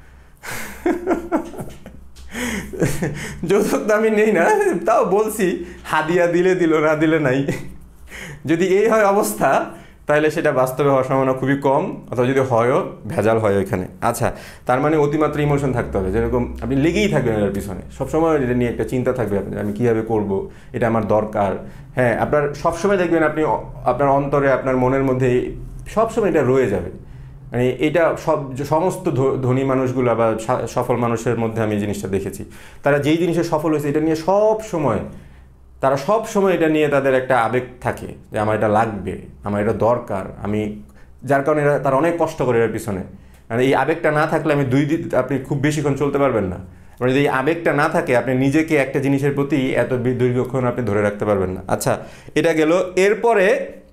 যৌতুক তো আমি নেই না, তাও বলছি হাদিয়া দিলে দিল, না দিলে নাই, যদি এই হয় অবস্থা তাহলে সেটা বাস্তবে হওয়ার সম্ভাবনা খুবই কম, অথবা যদি হয়ও ভেজাল হয় ওইখানে। আচ্ছা তার মানে অতিমাত্রা ইমোশন থাকতে হবে, যেরকম আপনি লেগেই থাকবেন এটার পিছনে, সবসময় এটা নিয়ে একটা চিন্তা থাকবে আপনি, আমি কীভাবে করবো, এটা আমার দরকার। হ্যাঁ আপনার সবসময় দেখবেন আপনি আপনার অন্তরে আপনার মনের মধ্যে সবসময় এটা রয়ে যাবে, মানে এটা সব সমস্ত ধনী মানুষগুলো বা সফল মানুষের মধ্যে আমি এই জিনিসটা দেখেছি, তারা যেই জিনিসে সফল হয়েছে এটা নিয়ে সব সময় তারা সব সময় এটা নিয়ে তাদের একটা আবেগ থাকে যে আমার এটা লাগবে, আমার এটা দরকার, আমি যার কারণে তারা অনেক কষ্ট করে এর পিছনে। মানে এই আবেগটা না থাকলে আমি দুই দিন আপনি খুব বেশিক্ষণ চলতে পারবেন না, মানে যদি এই আবেগটা না থাকে আপনি নিজেকে একটা জিনিসের প্রতি এত দীর্ঘক্ষণ আপনি ধরে রাখতে পারবেন না। আচ্ছা এটা গেল। এরপরে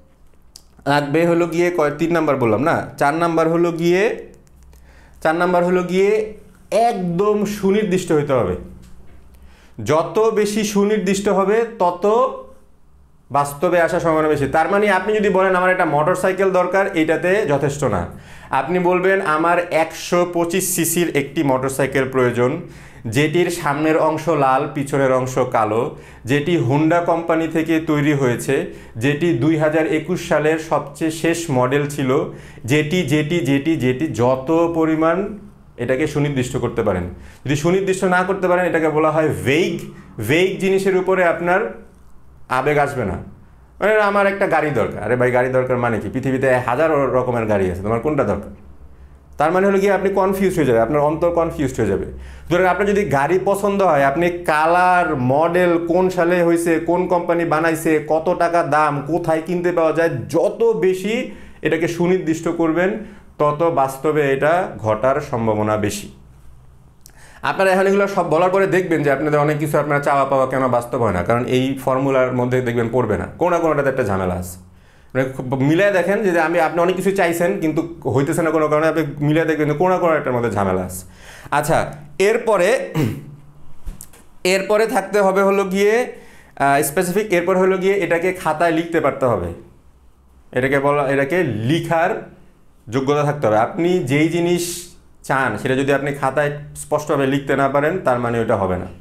লাগবে হলো গিয়ে কয় তিন নাম্বার বললাম না, চার নাম্বার হলো গিয়ে চার নাম্বার হলো গিয়ে একদম সুনির্দিষ্ট হইতে হবে। যত বেশি সুনির্দিষ্ট হবে তত বাস্তবে আসার সম্ভাবনা বেশি। তার মানে আপনি যদি বলেন আমার একটা মোটর সাইকেল দরকার, এইটাতে যথেষ্ট না। আপনি বলবেন আমার একশো পঁচিশ সিসির একটি মোটর সাইকেল প্রয়োজন, যেটির সামনের অংশ লাল, পিছনের অংশ কালো, যেটি হোন্ডা কোম্পানি থেকে তৈরি হয়েছে, যেটি দুই হাজার একুশ সালের সবচেয়ে শেষ মডেল ছিল, যেটি যেটি যেটি যেটি যত পরিমাণ এটাকে সুনির্দিষ্ট করতে পারেন। যদি সুনির্দিষ্ট না করতে পারেন এটাকে বলা হয় ভেইগ। ভেইগ জিনিসের উপরে আপনার আবেগ আসবে না। মানে আমার একটা গাড়ি দরকার, আরে ভাই গাড়ি দরকার মানে কি, পৃথিবীতে হাজার রকমের গাড়ি আছে, তোমার কোনটা দরকার? তার মানে হলো গিয়ে আপনি কনফিউজ হয়ে যাবে, আপনার অন্তর কনফিউজড হয়ে যাবে। ধরেন আপনার যদি গাড়ি পছন্দ হয়, আপনি কালার, মডেল, কোন সালে হয়েছে, কোন কোম্পানি বানাইছে, কত টাকা দাম, কোথায় কিনতে পাওয়া যায়, যত বেশি এটাকে সুনির্দিষ্ট করবেন তত বাস্তবে এটা ঘটার সম্ভাবনা বেশি। আপনারা এখন এগুলো সব বলার পরে দেখবেন যে আপনাদের অনেক কিছু আপনারা চাওয়া পাওয়া কেন বাস্তব হয় না, কারণ এই ফর্মুলার মধ্যে দেখবেন পড়বে না, কোনো না কোনোটাতে একটা ঝামেলা আছে। মানে মিলিয়ে দেখেন যে আমি আপনি অনেক কিছু চাইছেন কিন্তু হইতেছে না কোনো কারণে, আপনি মিলিয়ে দেখবেন যে কোনো না কোনো একটার মধ্যে ঝামেলা আছে। আচ্ছা এরপরে এরপরে থাকতে হবে হলো গিয়ে স্পেসিফিক, এরপর হলো গিয়ে এটাকে খাতায় লিখতে পারতে হবে, এটাকে বলা এটাকে লিখার যোগ্যতা থাকতে হবে। আপনি যেই জিনিস চান সেটা যদি আপনি খাতায় স্পষ্টভাবে লিখতে না পারেন তার মানে ওটা হবে না।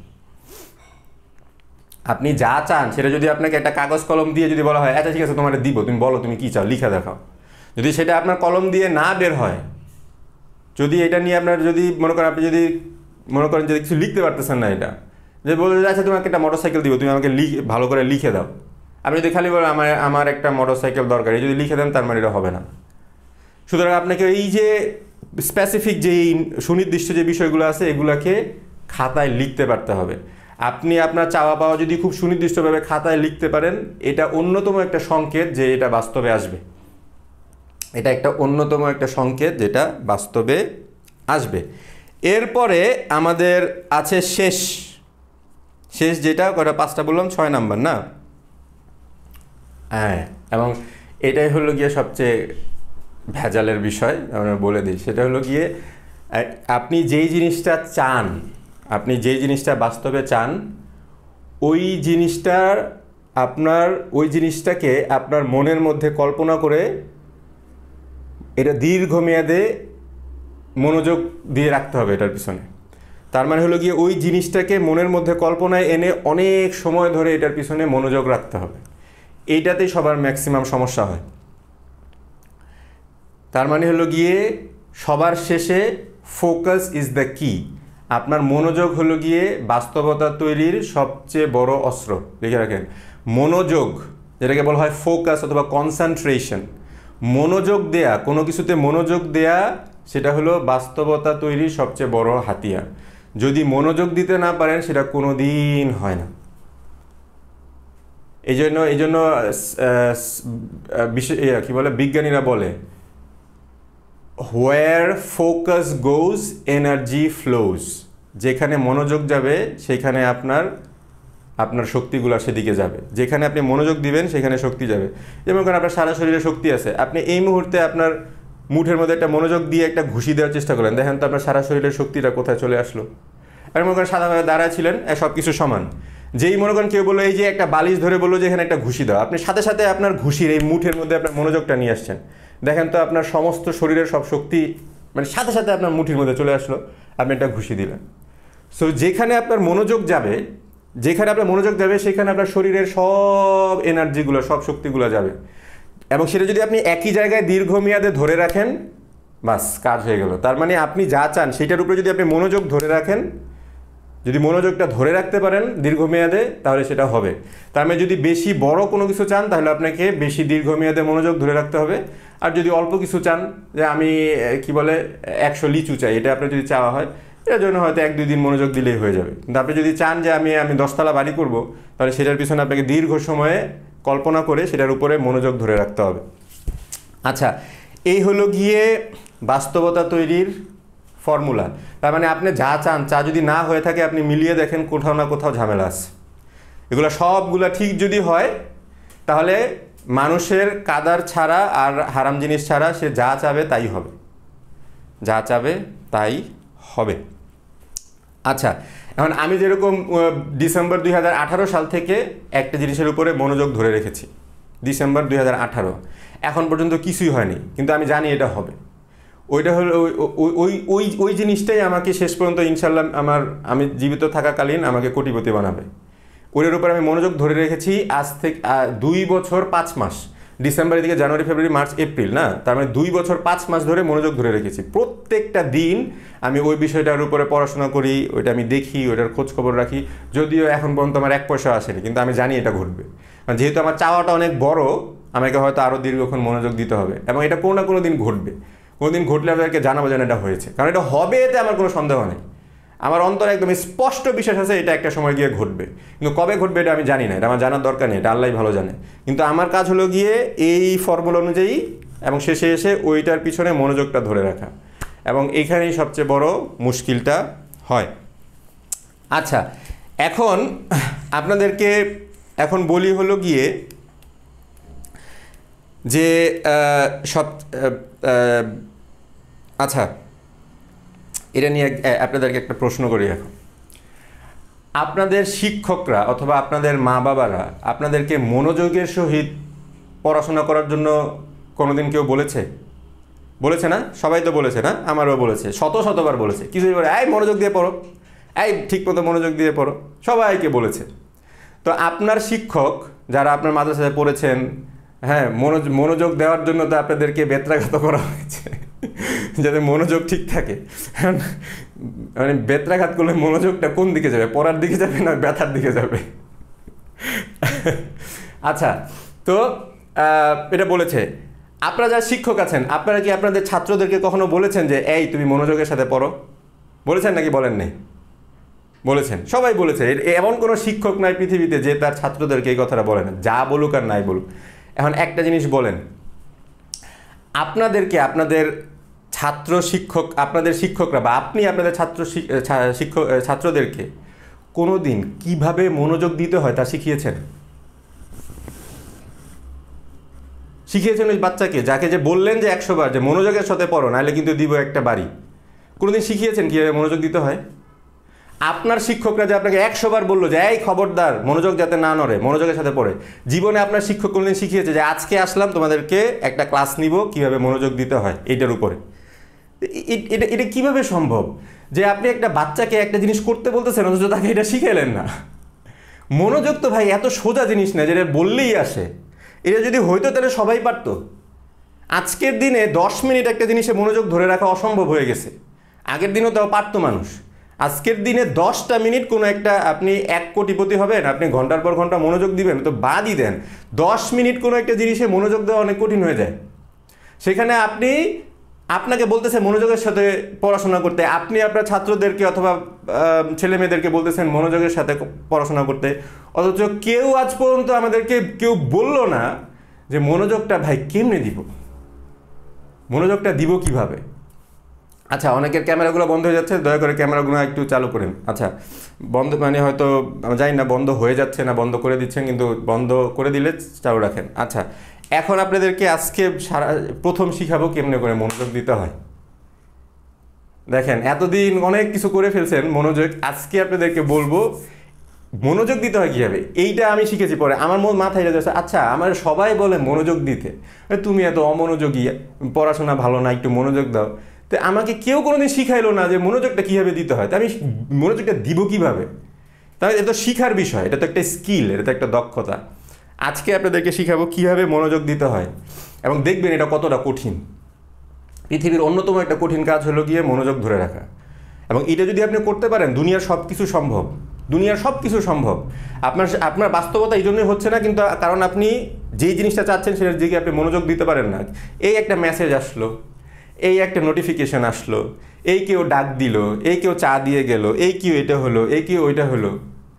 আপনি যা চান সেটা যদি আপনাকে একটা কাগজ কলম দিয়ে যদি বলা হয় আচ্ছা ঠিক আছে তোমার দিব, তুমি বলো তুমি কী চাও, লিখে দেখাও, যদি সেটা আপনার কলম দিয়ে না বের হয়, যদি এটা নিয়ে আপনার যদি মনে করেন আপনি যদি মনে করেন যে কিছু লিখতে পারতেছেন না, এটা যে বলে আচ্ছা তোমাকে একটা মোটর সাইকেল দিব, তুমি আমাকে লিখ ভালো করে লিখে দাও, আপনি যদি খালি বলেন আমার আমার একটা মোটর সাইকেল দরকার, এই যদি লিখে দেন তার মানে এটা হবে না। সুতরাং আপনাকে এই যে স্পেসিফিক যে সুনির্দিষ্ট যে বিষয়গুলো আছে এগুলাকে খাতায় লিখতে পারতে হবে। আপনি আপনার চাওয়া পাওয়া যদি খুব সুনির্দিষ্টভাবে খাতায় লিখতে পারেন, এটা অন্যতম একটা সংকেত যে এটা বাস্তবে আসবে, এটা একটা অন্যতম একটা সংকেত যেটা বাস্তবে আসবে। এরপরে আমাদের আছে শেষ শেষ যেটা কটা পাঁচটা বললাম, ছয় নাম্বার না, হ্যাঁ, এবং এটাই হলো গিয়ে সবচেয়ে ভেজালের বিষয় আমরা বলে দিই। সেটা হলো গিয়ে আপনি যেই জিনিসটা চান, আপনি যেই জিনিসটা বাস্তবে চান, ওই জিনিসটার আপনার ওই জিনিসটাকে আপনার মনের মধ্যে কল্পনা করে এটা দীর্ঘমেয়াদে মনোযোগ দিয়ে রাখতে হবে এটার পিছনে। তার মানে হলো গিয়ে ওই জিনিসটাকে মনের মধ্যে কল্পনায় এনে অনেক সময় ধরে এটার পিছনে মনোযোগ রাখতে হবে। এইটাতেই সবার ম্যাক্সিমাম সমস্যা হয়। তার মানে হলো গিয়ে সবার শেষে ফোকাস ইজ দ্য কি। আপনার মনোযোগ হলো গিয়ে বাস্তবতা তৈরির সবচেয়ে বড় অস্ত্র। লিখে রাখেন, মনোযোগ, যেটাকে বলা হয় ফোকাস অথবা কনসেন্ট্রেশন, মনোযোগ দেয়া, কোনো কিছুতে মনোযোগ দেয়া, সেটা হলো বাস্তবতা তৈরির সবচেয়ে বড় হাতিয়ার। যদি মনোযোগ দিতে না পারেন সেটা কোনো দিন হয় না। এই জন্য এই জন্য কী বলে, বিজ্ঞানীরা বলে where focus goes energy flows. যেখানে মনোযোগ যাবে সেখানে আপনার আপনার শক্তিগুলো সেদিকে যাবে। যেখানে আপনি মনোযোগ দিবেন সেখানে শক্তি যাবে। যেমন কারণ আপনার সারা শরীরে শক্তি আছে, আপনি এই মুহূর্তে আপনার মুঠের মধ্যে একটা মনোযোগ দিয়ে একটা ঘুষি দেওয়ার চেষ্টা করেন, দেখেন তো আপনার সারা শরীরের শক্তিটা কোথায় চলে আসলো। আর মনে করেন সাধাভাবে দাঁড়ায় ছিলেন, সব কিছু সমান। যেই মনে করেন কেউ বললো এই যে একটা বালিশ ধরে বললো যে এখানে একটা ঘুষি দাও, আপনি সাথে সাথে আপনার ঘুষির এই মুঠের মধ্যে আপনার মনোযোগটা নিয়ে আসছেন, দেখেন তো আপনার সমস্ত শরীরের সব শক্তি মানে সাথে সাথে আপনার মুঠির মধ্যে চলে আসলো, আপনি একটা ঘুষি দিলেন। সো যেখানে আপনার মনোযোগ যাবে, যেখানে আপনার মনোযোগ যাবে সেখানে আপনার শরীরের সব এনার্জিগুলো, সব শক্তিগুলো যাবে। এবং সেটা যদি আপনি একই জায়গায় দীর্ঘমেয়াদে ধরে রাখেন, বাস কাজ হয়ে গেল। তার মানে আপনি যা চান সেটার উপরে যদি আপনি মনোযোগ ধরে রাখেন, যদি মনোযোগটা ধরে রাখতে পারেন দীর্ঘমেয়াদে, তাহলে সেটা হবে। তার মানে যদি বেশি বড় কোনো কিছু চান তাহলে আপনাকে বেশি দীর্ঘমেয়াদে মনোযোগ ধরে রাখতে হবে। আর যদি অল্প কিছু চান, যে আমি কি বলে একশো লিচু চাই, এটা আপনার যদি চাওয়া হয়, এটার জন্য হয়তো এক দুই দিন মনোযোগ দিলেই হয়ে যাবে। কিন্তু আপনি যদি চান যে আমি আমি দশতলা বাড়ি করব, তাহলে সেটার পিছনে আপনাকে দীর্ঘ সময়ে কল্পনা করে সেটার উপরে মনোযোগ ধরে রাখতে হবে। আচ্ছা, এই হলো গিয়ে বাস্তবতা তৈরির ফর্মুলা। তার মানে আপনি যা চান, চা যদি না হয়ে থাকে আপনি মিলিয়ে দেখেন কোথাও না কোথাও ঝামেলা আছে। এগুলো সবগুলা ঠিক যদি হয় তাহলে মানুষের কাদার ছাড়া আর হারাম জিনিস ছাড়া সে যা চাবে তাই হবে, যা চাবে তাই হবে। আচ্ছা, এখন আমি যেরকম ডিসেম্বর দুই হাজার আঠারো সাল থেকে একটা জিনিসের উপরে মনোযোগ ধরে রেখেছি, ডিসেম্বর দুই হাজার আঠারো এখন পর্যন্ত কিছুই হয়নি, কিন্তু আমি জানি এটা হবে। ওইটা হলো ওই ওই ওই জিনিসটাই আমাকে শেষ পর্যন্ত ইনশাল্লাহ আমার আমি জীবিত থাকাকালীন আমাকে কোটিপতি বানাবে। ওইটার উপর আমি মনোযোগ ধরে রেখেছি আজ থেকে দুই বছর পাঁচ মাস, ডিসেম্বরের দিকে জানুয়ারি ফেব্রুয়ারি মার্চ এপ্রিল, না তার মানে দুই বছর পাঁচ মাস ধরে মনোযোগ ধরে রেখেছি। প্রত্যেকটা দিন আমি ওই বিষয়টার উপরে পড়াশোনা করি, ওইটা আমি দেখি, ওইটার খোঁজ খবর রাখি। যদিও এখন পর্যন্ত আমার এক পয়সা আসেনি, কিন্তু আমি জানি এটা ঘটবে। কারণ যেহেতু আমার চাওয়াটা অনেক বড়, আমাকে হয়তো আরও দীর্ঘক্ষণ মনোযোগ দিতে হবে, এবং এটা কোনো না কোনো দিন ঘটবে। কোনো দিন ঘটলে আমাদেরকে জানাবো যেন এটা হয়েছে, কারণ এটা হবে, এতে আমার কোনো সন্দেহ নেই। আমার অন্তরে একদম স্পষ্ট বিশ্বাস আছে এটা একটা সময় গিয়ে ঘটবে, কিন্তু কবে ঘটবে এটা আমি জানি না, এটা আমার জানার দরকার নেই, এটা আল্লাহই ভালো জানে। কিন্তু আমার কাজ হলো গিয়ে এই ফর্মুলা অনুযায়ী এবং শেষে এসে ওইটার পিছনে মনোযোগটা ধরে রাখা, এবং এইখানেই সবচেয়ে বড় মুশকিলটা হয়। আচ্ছা, এখন আপনাদেরকে এখন বলি হলো গিয়ে যে সব আচ্ছা এটা নিয়ে আপনাদেরকে একটা প্রশ্ন করি। এখন আপনাদের শিক্ষকরা অথবা আপনাদের মা বাবারা আপনাদেরকে মনোযোগের সহিত পড়াশোনা করার জন্য কোনোদিন কেউ বলেছে? বলেছে না? সবাই তো বলেছে না? আমারও বলেছে, শত শতবার বলেছে। কিছুই বলে এই মনোযোগ দিয়ে পড়ো, এই ঠিক মতো মনোযোগ দিয়ে পড়ো, সবাইকে বলেছে। তো আপনার শিক্ষক যারা আপনার মাদ্রাসায় পড়েছেন, হ্যাঁ, মনোযোগ মনোযোগ দেওয়ার জন্য তো আপনাদেরকে বেত্রাঘাত করা হয়েছে যাতে মনোযোগ ঠিক থাকে। মানে বেত্রাঘাত করলে মনোযোগটা কোন দিকে যাবে? পড়ার দিকে যাবে না ব্যথার দিকে যাবে? আচ্ছা, তো এটা বলেছে। আপনারা যারা শিক্ষক আছেন, আপনারা কি আপনাদের ছাত্রদেরকে কখনো বলেছেন যে এই তুমি মনোযোগের সাথে পড়ো? বলেছেন নাকি বলেন নাই? বলেছেন, সবাই বলেছে। এমন কোনো শিক্ষক নাই পৃথিবীতে যে তার ছাত্রদেরকে এই কথাটা বলে না, যা বলুক আর নাই বলুক। এখন একটা জিনিস বলেন, আপনাদেরকে আপনাদের ছাত্র শিক্ষক আপনাদের শিক্ষকরা বা আপনি আপনাদের ছাত্র শিক্ষক ছাত্রদেরকে কোনো দিন কীভাবে মনোযোগ দিতে হয় তা শিখিয়েছেন? শিখিয়েছেন ওই বাচ্চাকে, যাকে যে বললেন যে একশো বার যে মনোযোগের সাথে পড়ো, নাহলে কিন্তু দিব একটা বাড়ি? কোনোদিন শিখিয়েছেন কীভাবে মনোযোগ দিতে হয়? আপনার শিক্ষকরা যে আপনাকে একশো বার বললো যে এই খবরদার মনোযোগ যাতে না নড়ে, মনোযোগের সাথে পড়ে, জীবনে আপনার শিক্ষক কোনোদিন শিখিয়েছে যে আজকে আসলাম তোমাদেরকে একটা ক্লাস নিব কীভাবে মনোযোগ দিতে হয় এইটার উপরে? এটা এটা কীভাবে সম্ভব যে আপনি একটা বাচ্চাকে একটা জিনিস করতে বলতেছেন অথচ তাকে এটা শিখাইলেন না? মনোযোগ তো ভাই এত সোজা জিনিস না যেটা বললেই আসে। এটা যদি হইতো তাহলে সবাই পারতো। আজকের দিনে দশ মিনিট একটা জিনিসে মনোযোগ ধরে রাখা অসম্ভব হয়ে গেছে। আগের দিনও তাও পারতো মানুষ। আজকের দিনে দশটা মিনিট কোনো একটা, আপনি এক কোটিপতি হবেন, আপনি ঘন্টার পর ঘন্টা মনোযোগ দিবেন তো বাদই দেন, দশ মিনিট কোনো একটা জিনিসে মনোযোগ দেওয়া অনেক কঠিন হয়ে যায়। সেখানে আপনি, আপনাকে বলতেছে মনোযোগের সাথে পড়াশোনা করতে, আপনি আপনার ছাত্রদেরকে অথবা ছেলে মেয়েদেরকে বলতেছেন মনোযোগের সাথে পড়াশোনা করতে, অথচ কেউ আজ পর্যন্ত আমাদেরকে কেউ বললো না যে মনোযোগটা ভাই কেমনে দিব, মনোযোগটা দিব কিভাবে। আচ্ছা, অনেকের ক্যামেরাগুলো বন্ধ হয়ে যাচ্ছে, দয়া করে ক্যামেরাগুলো একটু চালু করেন। আচ্ছা, বন্ধ মানে হয়তো জানি না বন্ধ হয়ে যাচ্ছে না বন্ধ করে দিচ্ছেন, কিন্তু বন্ধ করে দিলে চালু রাখেন। আচ্ছা, এখন আপনাদেরকে আজকে সারা প্রথম শিখাবো কেমনে করে মনোযোগ দিতে হয়। দেখেন, এতদিন অনেক কিছু করে ফেলছেন মনোযোগ, আজকে আপনাদেরকে বলবো মনোযোগ দিতে হয় কীভাবে। এইটা আমি শিখেছি পরে, আমার মন মাথায় যাচ্ছে। আচ্ছা, আমার সবাই বলে মনোযোগ দিতে, তুমি এত অমনোযোগী, পড়াশোনা ভালো না, একটু মনোযোগ দাও। তো আমাকে কেউ কোনোদিন শিখাইলো না যে মনোযোগটা কীভাবে দিতে হয়, তো আমি মনোযোগটা দিব কীভাবে? তাহলে এটা তো শিখার বিষয়, এটা তো একটা স্কিল, এটা তো একটা দক্ষতা। আজকে আপনাদেরকে শিখাবো কীভাবে মনোযোগ দিতে হয়, এবং দেখবেন এটা কতটা কঠিন। পৃথিবীর অন্যতম একটা কঠিন কাজ হলো গিয়ে মনোযোগ ধরে রাখা, এবং এটা যদি আপনি করতে পারেন দুনিয়ার সব কিছু সম্ভব, দুনিয়ার সব কিছু সম্ভব। আপনার আপনার বাস্তবতা এই জন্যই হচ্ছে না, কিন্তু কারণ আপনি যেই জিনিসটা চাচ্ছেন সেটার দিকে আপনি মনোযোগ দিতে পারেন না। এই একটা মেসেজ আসলো, এই একটা নোটিফিকেশন আসলো, এই কেউ ডাক দিল, এই কেউ চা দিয়ে গেল, এই কেউ এটা হলো, এই কেউ ওইটা হলো।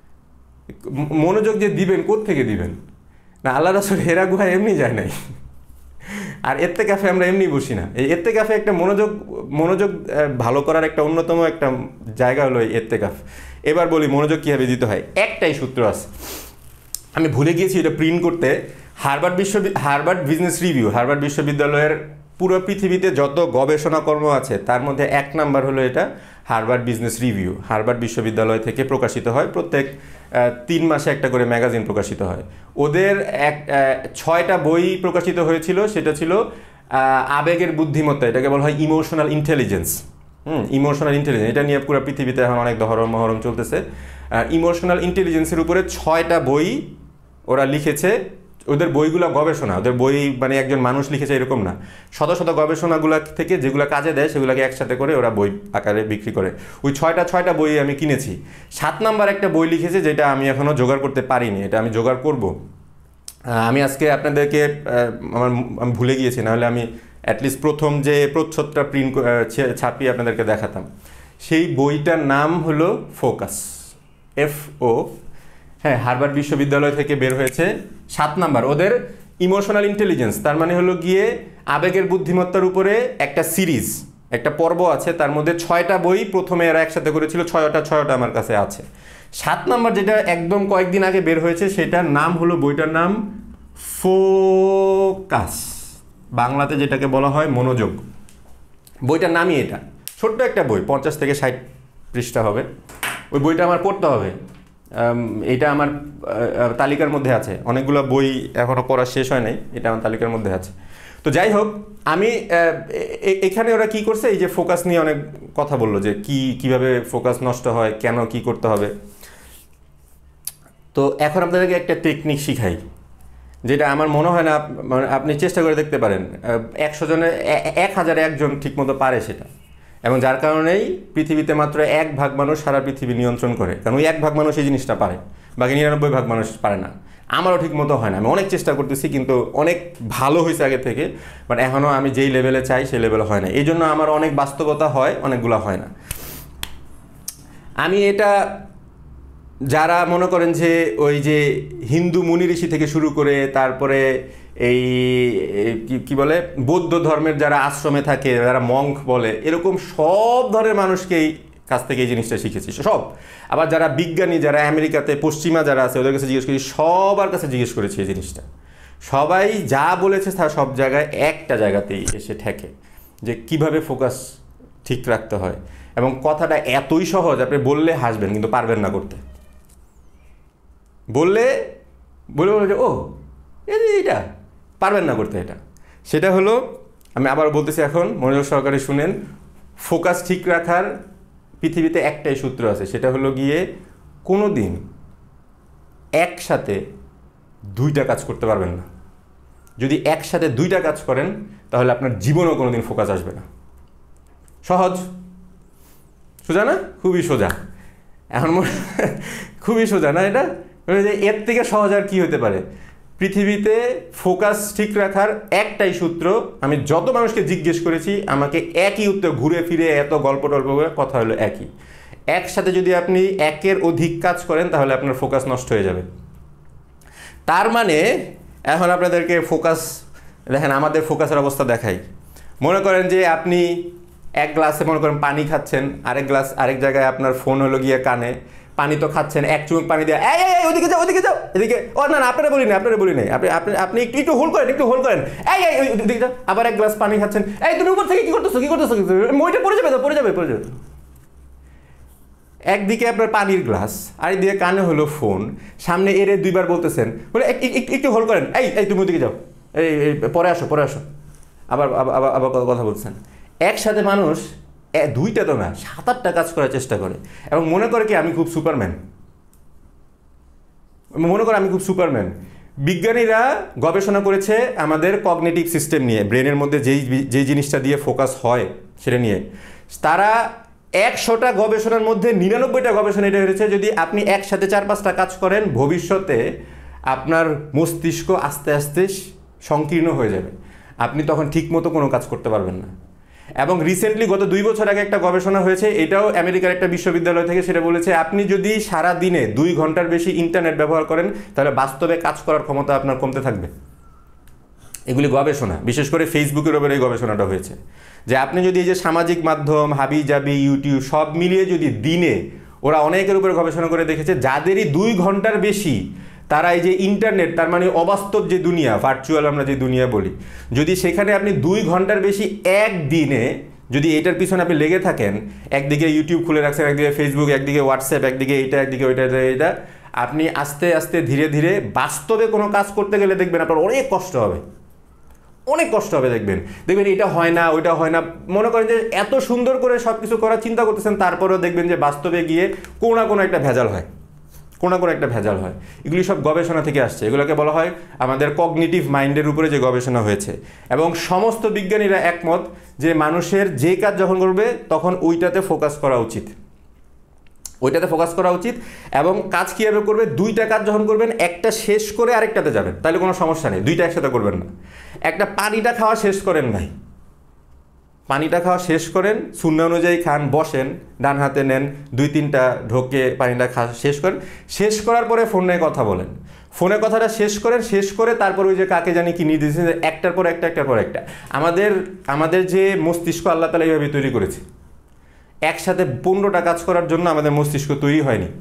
মনোযোগ যে দিবেন কোত্থেকে দিবেন? না, আল্লাহ রাসূল হেরা গুহায় এমনি যায় নাই, আর এতে ক্যাফে আমরা এমনি বসি না। এই এতে ক্যাফে একটা মনোযোগ মনোযোগ ভালো করার একটা অন্যতম একটা জায়গা হলো এই এতে ক্যাফ। এবার বলি মনোযোগ কীভাবে দিতে হয়। একটাই সূত্র আছে, আমি ভুলে গিয়েছি এটা প্রিন্ট করতে। হার্ভার্ড বিশ্ব হার্ভার্ড বিজনেস রিভিউ, হার্ভার্ড বিশ্ববিদ্যালয়ের পুরো পৃথিবীতে যত গবেষণা কর্ম আছে তার মধ্যে এক নাম্বার হলো এটা হার্ভার্ড বিজনেস রিভিউ। হার্ভার্ড বিশ্ববিদ্যালয় থেকে প্রকাশিত হয়, প্রত্যেক তিন মাসে একটা করে ম্যাগাজিন প্রকাশিত হয়। ওদের এক ছয়টা বই প্রকাশিত হয়েছিল, সেটা ছিল আবেগের বুদ্ধিমত্তা, এটাকে বলা হয় emotional intelligence. Hmm emotional intelligence, এটা নিয়ে পুরো পৃথিবীতে এখন অনেক দহরম মহরম চলতেছে। ইমোশনাল ইন্টেলিজেন্সের উপরে ছয়টা বই ওরা লিখেছে। ওদের বইগুলো গবেষণা, ওদের বই মানে একজন মানুষ লিখেছে এরকম না, শত শত গবেষণাগুলো থেকে যেগুলো কাজে দেয় সেগুলোকে একসাথে করে ওরা বই আকারে বিক্রি করে। ওই ছয়টা ছয়টা বই আমি কিনেছি। সাত নাম্বার একটা বই লিখেছে যেটা আমি এখনও জোগাড় করতে পারিনি, এটা আমি জোগাড় করব। আমি আজকে আপনাদেরকে আমার আমি ভুলে গিয়েছি, নাহলে আমি অ্যাটলিস্ট প্রথম যে প্রচ্ছদটা প্রিন্ট ছাপিয়ে আপনাদেরকে দেখাতাম। সেই বইটার নাম হলো ফোকাস, এফ ও হ্যাঁ হার্ভার্ড বিশ্ববিদ্যালয় থেকে বের হয়েছে। সাত নাম্বার ওদের ইমোশনাল ইন্টেলিজেন্স, তার মানে হলো গিয়ে আবেগের বুদ্ধিমত্তার উপরে একটা সিরিজ, একটা পর্ব আছে, তার মধ্যে ছয়টা বই প্রথমে এরা একসাথে করেছিল, ছয়টা ছয়টা আমার কাছে আছে। সাত নাম্বার যেটা একদম কয়েকদিন আগে বের হয়েছে সেটার নাম হলো, বইটার নাম ফোকাস, বাংলাতে যেটাকে বলা হয় মনোযোগ। বইটার নামই এটা, ছোট্ট একটা বই, পঞ্চাশ থেকে ষাট পৃষ্ঠা হবে। ওই বইটা আমার পড়তে হবে, এটা আমার তালিকার মধ্যে আছে। অনেকগুলো বই এখনও পড়া শেষ হয় নাই, এটা আমার তালিকার মধ্যে আছে। তো যাই হোক, আমি এখানে ওরা কি করছে, এই যে ফোকাস নিয়ে অনেক কথা বললো যে কি কিভাবে ফোকাস নষ্ট হয়, কেন কি করতে হবে। তো এখন আপনাদেরকে একটা টেকনিক শিখাই, যেটা আমার মনে হয় না আপনি চেষ্টা করে দেখতে পারেন, একশো জনের এক হাজারে একজন ঠিকমতো পারে সেটা, এবং যার কারণেই পৃথিবীতে মাত্র এক ভাগ মানুষ সারা পৃথিবী নিয়ন্ত্রণ করে, কারণ ওই এক ভাগ মানুষ এই জিনিসটা পারে, বাকি নিরানব্বই ভাগ মানুষ পারে না। আমারও ঠিক মতো হয় না, আমি অনেক চেষ্টা করতেছি, কিন্তু অনেক ভালো হয়েছে আগে থেকে, বাট এখনও আমি যেই লেভেলে চাই সেই লেভেলে হয় না। এই জন্য আমার অনেক বাস্তবতা হয়, অনেকগুলো হয় না। আমি এটা যারা মনে করেন যে ওই যে হিন্দু মুনি ঋষি থেকে শুরু করে তারপরে এই কি বলে বৌদ্ধ ধর্মের যারা আশ্রমে থাকে, যারা মঙ্ক বলে, এরকম সব ধরনের মানুষকেই কাছ থেকে এই জিনিসটা শিখেছি সব। আবার যারা বিজ্ঞানী, যারা আমেরিকাতে পশ্চিমা যারা আছে ওদের কাছে জিজ্ঞেস করি, সবার কাছে জিজ্ঞেস করেছি এই জিনিসটা। সবাই যা বলেছে তা সব জায়গায় একটা জায়গাতেই এসে ঠেকে, যে কিভাবে ফোকাস ঠিক রাখতে হয়। এবং কথাটা এতই সহজ, আপনি বললে হাসবেন কিন্তু পারবেন না করতে। বললে বলে বলে যে ও এইটা পারবেন না করতে। এটা সেটা হলো, আমি আবার বলতেছি, এখন মনোযোগ সহকারে শুনেন। ফোকাস ঠিক রাখার পৃথিবীতে একটাই সূত্র আছে, সেটা হলো গিয়ে কোনো দিন একসাথে দুইটা কাজ করতে পারবেন না। যদি একসাথে দুইটা কাজ করেন তাহলে আপনার জীবনেও কোনো দিন ফোকাস আসবে না। সহজ, সোজা না? খুবই সোজা। এখন খুবই সোজা না এটা? এর থেকে সহজ আর কি হতে পারে? পৃথিবীতে ফোকাস ঠিক রাখার একটাই সূত্র, আমি যত মানুষকে জিজ্ঞেস করেছি আমাকে একই উত্তর, ঘুরে ফিরে এত গল্প টল্প করে কথা হলো একই। একসাথে যদি আপনি একের অধিক কাজ করেন তাহলে আপনার ফোকাস নষ্ট হয়ে যাবে। তার মানে এখন আপনাদেরকে ফোকাস দেখেন, আমাদের ফোকাসের অবস্থা দেখাই। মনে করেন যে আপনি এক গ্লাসে মনে করেন পানি খাচ্ছেন, আরেক গ্লাস আরেক জায়গায় আপনার ফোন হলো গিয়ে কানে, পানি তো খাচ্ছেন, এক চুমুক পানি দিয়ে এই এই ওদিকে যাও ওদিকে যাও এদিকে, ও না না আপনারা বলি না আপনারা বলি নাই আপনি আপনি আপনি একটু একটু হোল্ড করেন একটু হোল্ড করেন এই এই ওদিকে যাও, আবার এক গ্লাস পানি খাচ্ছেন, এই তুমি উপর থেকে কি করতেছো কি করতেছো মইটা পড়ে যাবে তো পড়ে যাবে পড়ে যাবে। একদিকে আপনার পানির গ্লাস, আরেকদিকে কানে হলো ফোন, সামনে এরে দুইবার বলতেছেন, বলে একটু হোল্ড করেন, এই এই তুমি ওদিকে যাও, এই পরে আসো পরে আসো, আবার আবার আবার কথা বলছেন। একসাথে মানুষ দুইটা তো না সাত আটটা কাজ করার চেষ্টা করে এবং মনে করে কি আমি খুব সুপারম্যান, মনে করে আমি খুব সুপারম্যান। বিজ্ঞানীরা গবেষণা করেছে আমাদের কগনিটিভ সিস্টেম নিয়ে, ব্রেনের মধ্যে যেই যেই জিনিসটা দিয়ে ফোকাস হয় সেটা নিয়ে। তারা একশোটা গবেষণার মধ্যে নিরানব্বইটা গবেষণা এটা হয়েছে, যদি আপনি একসাথে চার পাঁচটা কাজ করেন ভবিষ্যতে আপনার মস্তিষ্ক আস্তে আস্তে সংকীর্ণ হয়ে যাবে, আপনি তখন ঠিকমতো কোনো কাজ করতে পারবেন না। এবং রিসেন্টলি গত দুই বছর আগে একটা গবেষণা হয়েছে, এটাও আমেরিকার একটা বিশ্ববিদ্যালয় থেকে, সেটা বলেছে আপনি যদি সারা দিনে দুই ঘন্টার বেশি ইন্টারনেট ব্যবহার করেন তাহলে বাস্তবে কাজ করার ক্ষমতা আপনার কমতে থাকবে। এগুলি গবেষণা, বিশেষ করে ফেসবুকের উপরে এই গবেষণাটা হয়েছে, যে আপনি যদি এই যে সামাজিক মাধ্যম হাবি জাবি ইউটিউব সব মিলিয়ে যদি দিনে, ওরা অনেকের উপরে গবেষণা করে দেখেছে যাদেরই দুই ঘন্টার বেশি তারা এই যে ইন্টারনেট, তার মানে অবাস্তব যে দুনিয়া, ভার্চুয়াল আমরা যে দুনিয়া বলি, যদি সেখানে আপনি দুই ঘন্টার বেশি একদিনে যদি এটার পিছনে আপনি লেগে থাকেন, একদিকে ইউটিউব খুলে রাখছেন, একদিকে ফেসবুক, একদিকে হোয়াটসঅ্যাপ, একদিকে এইটা একদিকে ওইটা এটা, আপনি আস্তে আস্তে ধীরে ধীরে বাস্তবে কোনো কাজ করতে গেলে দেখবেন আপনার অনেক কষ্ট হবে, অনেক কষ্ট হবে। দেখবেন দেখবেন এটা হয় না ওইটা হয় না, মনে করেন যে এত সুন্দর করে সব কিছু করার চিন্তা করতেছেন, তারপরেও দেখবেন যে বাস্তবে গিয়ে কোনো না কোনো একটা ভেজাল হয়, কোনো না কোনো একটা ভেজাল হয়। এগুলি সব গবেষণা থেকে আসছে, এগুলোকে বলা হয় আমাদের কগনিটিভ মাইন্ডের উপরে যে গবেষণা হয়েছে। এবং সমস্ত বিজ্ঞানীরা একমত যে মানুষের যে কাজ যখন করবে তখন ওইটাতে ফোকাস করা উচিত, ওইটাতে ফোকাস করা উচিত। এবং কাজ কীভাবে করবে, দুইটা কাজ যখন করবেন একটা শেষ করে আরেকটাতে যাবেন, তাহলে কোনো সমস্যা নেই, দুইটা একসাথে করবেন না। একটা পানিটা খাওয়া শেষ করেন ভাই, পানিটা খাওয়া শেষ করেন, শূন্য অনুযায়ী খান, বসেন, ডান হাতে নেন, দুই তিনটা ঢোকে পানিটা খাওয়া শেষ করেন, শেষ করার পরে ফোনে কথা বলেন, ফোনে কথাটা শেষ করেন, শেষ করে তারপর ওই যে কাকে জানি কি নির্দেশ একটার পর একটা একটার পর একটা। আমাদের আমাদের যে মস্তিষ্ক আল্লাহ তাআলা এইভাবে তৈরি করেছে, একসাথে পনেরোটা কাজ করার জন্য আমাদের মস্তিষ্ক তৈরি হয়নি।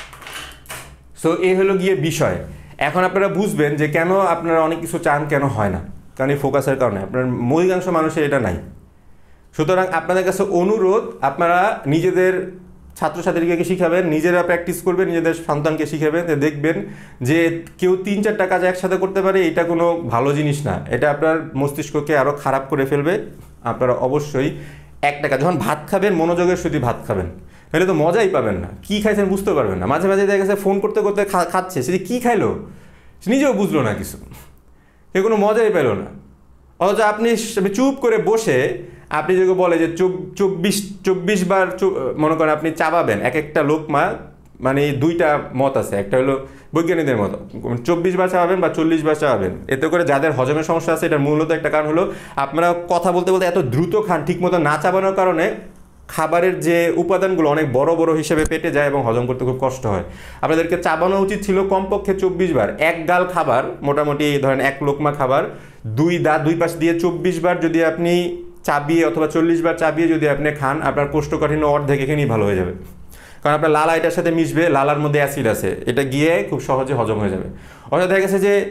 সো এই হলো গিয়ে বিষয়। এখন আপনারা বুঝবেন যে কেন আপনারা অনেক কিছু চান কেন হয় না, কারণ এই ফোকাসের কারণে আপনার অধিকাংশ মানুষের এটা নাই। সুতরাং আপনাদের কাছে অনুরোধ, আপনারা নিজেদের ছাত্রছাত্রীকে শিখাবেন, নিজেরা প্র্যাকটিস করবেন, নিজেদের সন্তানকে শিখাবেন, দেখবেন যে কেউ তিন চারটা কাজ একসাথে করতে পারে, এটা কোনো ভালো জিনিস না, এটা আপনার মস্তিষ্ককে আরও খারাপ করে ফেলবে। আপনারা অবশ্যই একটা কাজ, যখন ভাত খাবেন মনোযোগের সাথে ভাত খাবেন, তাহলে তো মজাই পাবেন না, কী খাইছেন বুঝতে পারবেন না। মাঝে মাঝে দেখা গেছে ফোন করতে করতে খাচ্ছে, সে কী খাইলো সে নিজেও বুঝলো না কিছু, সে কোনো মজাই পেল না। অথচ আপনি চুপ করে বসে আপনি যদি বলে যে চব্বিশ চব্বিশ বার মনে করেন আপনি চাবাবেন এক একটা লোকমা, মানে দুইটা মত আছে, একটা হলো বৈজ্ঞানিকদের মতো চব্বিশ বার চাবাবেন বা চল্লিশ বার চাবাবেন, এতে করে যাদের হজমের সমস্যা আছে এটার মূলত একটা কারণ হলো আপনারা কথা বলতে বলতে এত দ্রুত খান, ঠিক মতো না চাবানোর কারণে খাবারের যে উপাদানগুলো অনেক বড় বড় হিসেবে পেটে যায় এবং হজম করতে খুব কষ্ট হয়। আপনাদেরকে চাবানো উচিত ছিল কমপক্ষে চব্বিশ বার, এক গাল খাবার মোটামুটি ধরেন এক লোকমা খাবার দুই দাঁত দুই পাশ দিয়ে চব্বিশ বার যদি আপনি চাবিয়ে অথবা চল্লিশ বার চাবিয়ে যদি আপনি খান, আপনার কোষ্ঠকাঠিন্য অর্ধেক এখানেই ভালো হয়ে যাবে, কারণ আপনার লালা এটার সাথে মিশবে, লালার মধ্যে অ্যাসিড আছে, এটা গিয়ে খুব সহজে হজম হয়ে যাবে। অর্থাৎ দেখা গেছে যে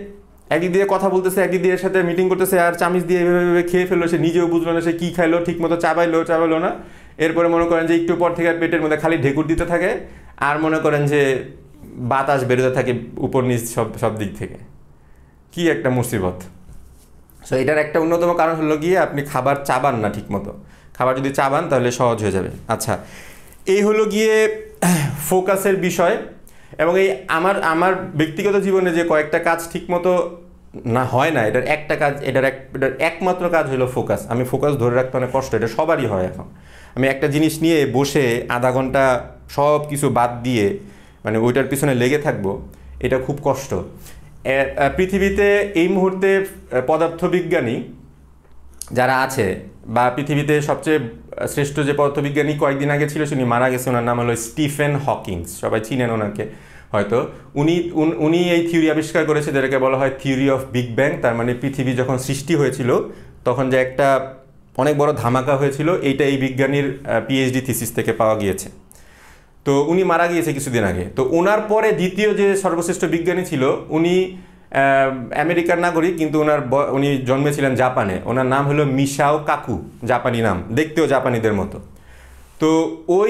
একদিক দিয়ে কথা বলতেছে, একদিক দিয়ে এর সাথে মিটিং করতেছে, আর চামিচ দিয়ে এভাবে খেয়ে ফেললো, সে নিজেও বুঝলো না সে কী খাইলো, ঠিক মতো চাবাইলো চাবাইলো না। এরপরে মনে করেন যে একটু পর থেকে পেটের মধ্যে খালি ঢেকুর দিতে থাকে, আর মনে করেন যে বাতাস বেরোতে থাকে উপর নিচ সব সব দিক থেকে। কি একটা মুসিবত। সো এটার একটা অন্যতম কারণ হলো গিয়ে আপনি খাবার চাবান না ঠিক মতো। খাবার যদি চাবান তাহলে সহজ হয়ে যাবে। আচ্ছা, এই হলো গিয়ে ফোকাসের বিষয়। এবং এই আমার আমার ব্যক্তিগত জীবনে যে কয়েকটা কাজ ঠিক মতো না হয় না, এটার একটা কাজ, এটার এক এটার একমাত্র কাজ হলো ফোকাস। আমি ফোকাস ধরে রাখতে অনেক কষ্ট, এটা সবারই হয়। এখন আমি একটা জিনিস নিয়ে বসে আধা ঘন্টা সব কিছু বাদ দিয়ে মানে ওইটার পিছনে লেগে থাকবো, এটা খুব কষ্ট। পৃথিবীতে এই মুহূর্তে পদার্থবিজ্ঞানী যারা আছে, বা পৃথিবীতে সবচেয়ে শ্রেষ্ঠ যে পদার্থবিজ্ঞানী কয়েকদিন আগে ছিল, তিনি মারা গেছে, ওনার নাম হলো স্টিফেন হকিংস, সবাই চিনেন ওনাকে হয়তো। উনি উনি এই থিওরি আবিষ্কার করেছে যেটাকে বলা হয় থিওরি অফ বিগ ব্যাং। তার মানে পৃথিবী যখন সৃষ্টি হয়েছিল তখন যে একটা অনেক বড় ধামাকা হয়েছিল, এইটা এই বিজ্ঞানীর পিএইচডি থিসিস থেকে পাওয়া গিয়েছে। তো উনি মারা গিয়েছে কিছুদিন আগে। তো ওনার পরে দ্বিতীয় যে সর্বশ্রেষ্ঠ বিজ্ঞানী ছিল, উনি আমেরিকার নাগরিক, কিন্তু ওনার উনি জন্মেছিলেন জাপানে। ওনার নাম হলো মিশাও কাকু, জাপানি নাম, দেখতেও জাপানিদের মতো। তো ওই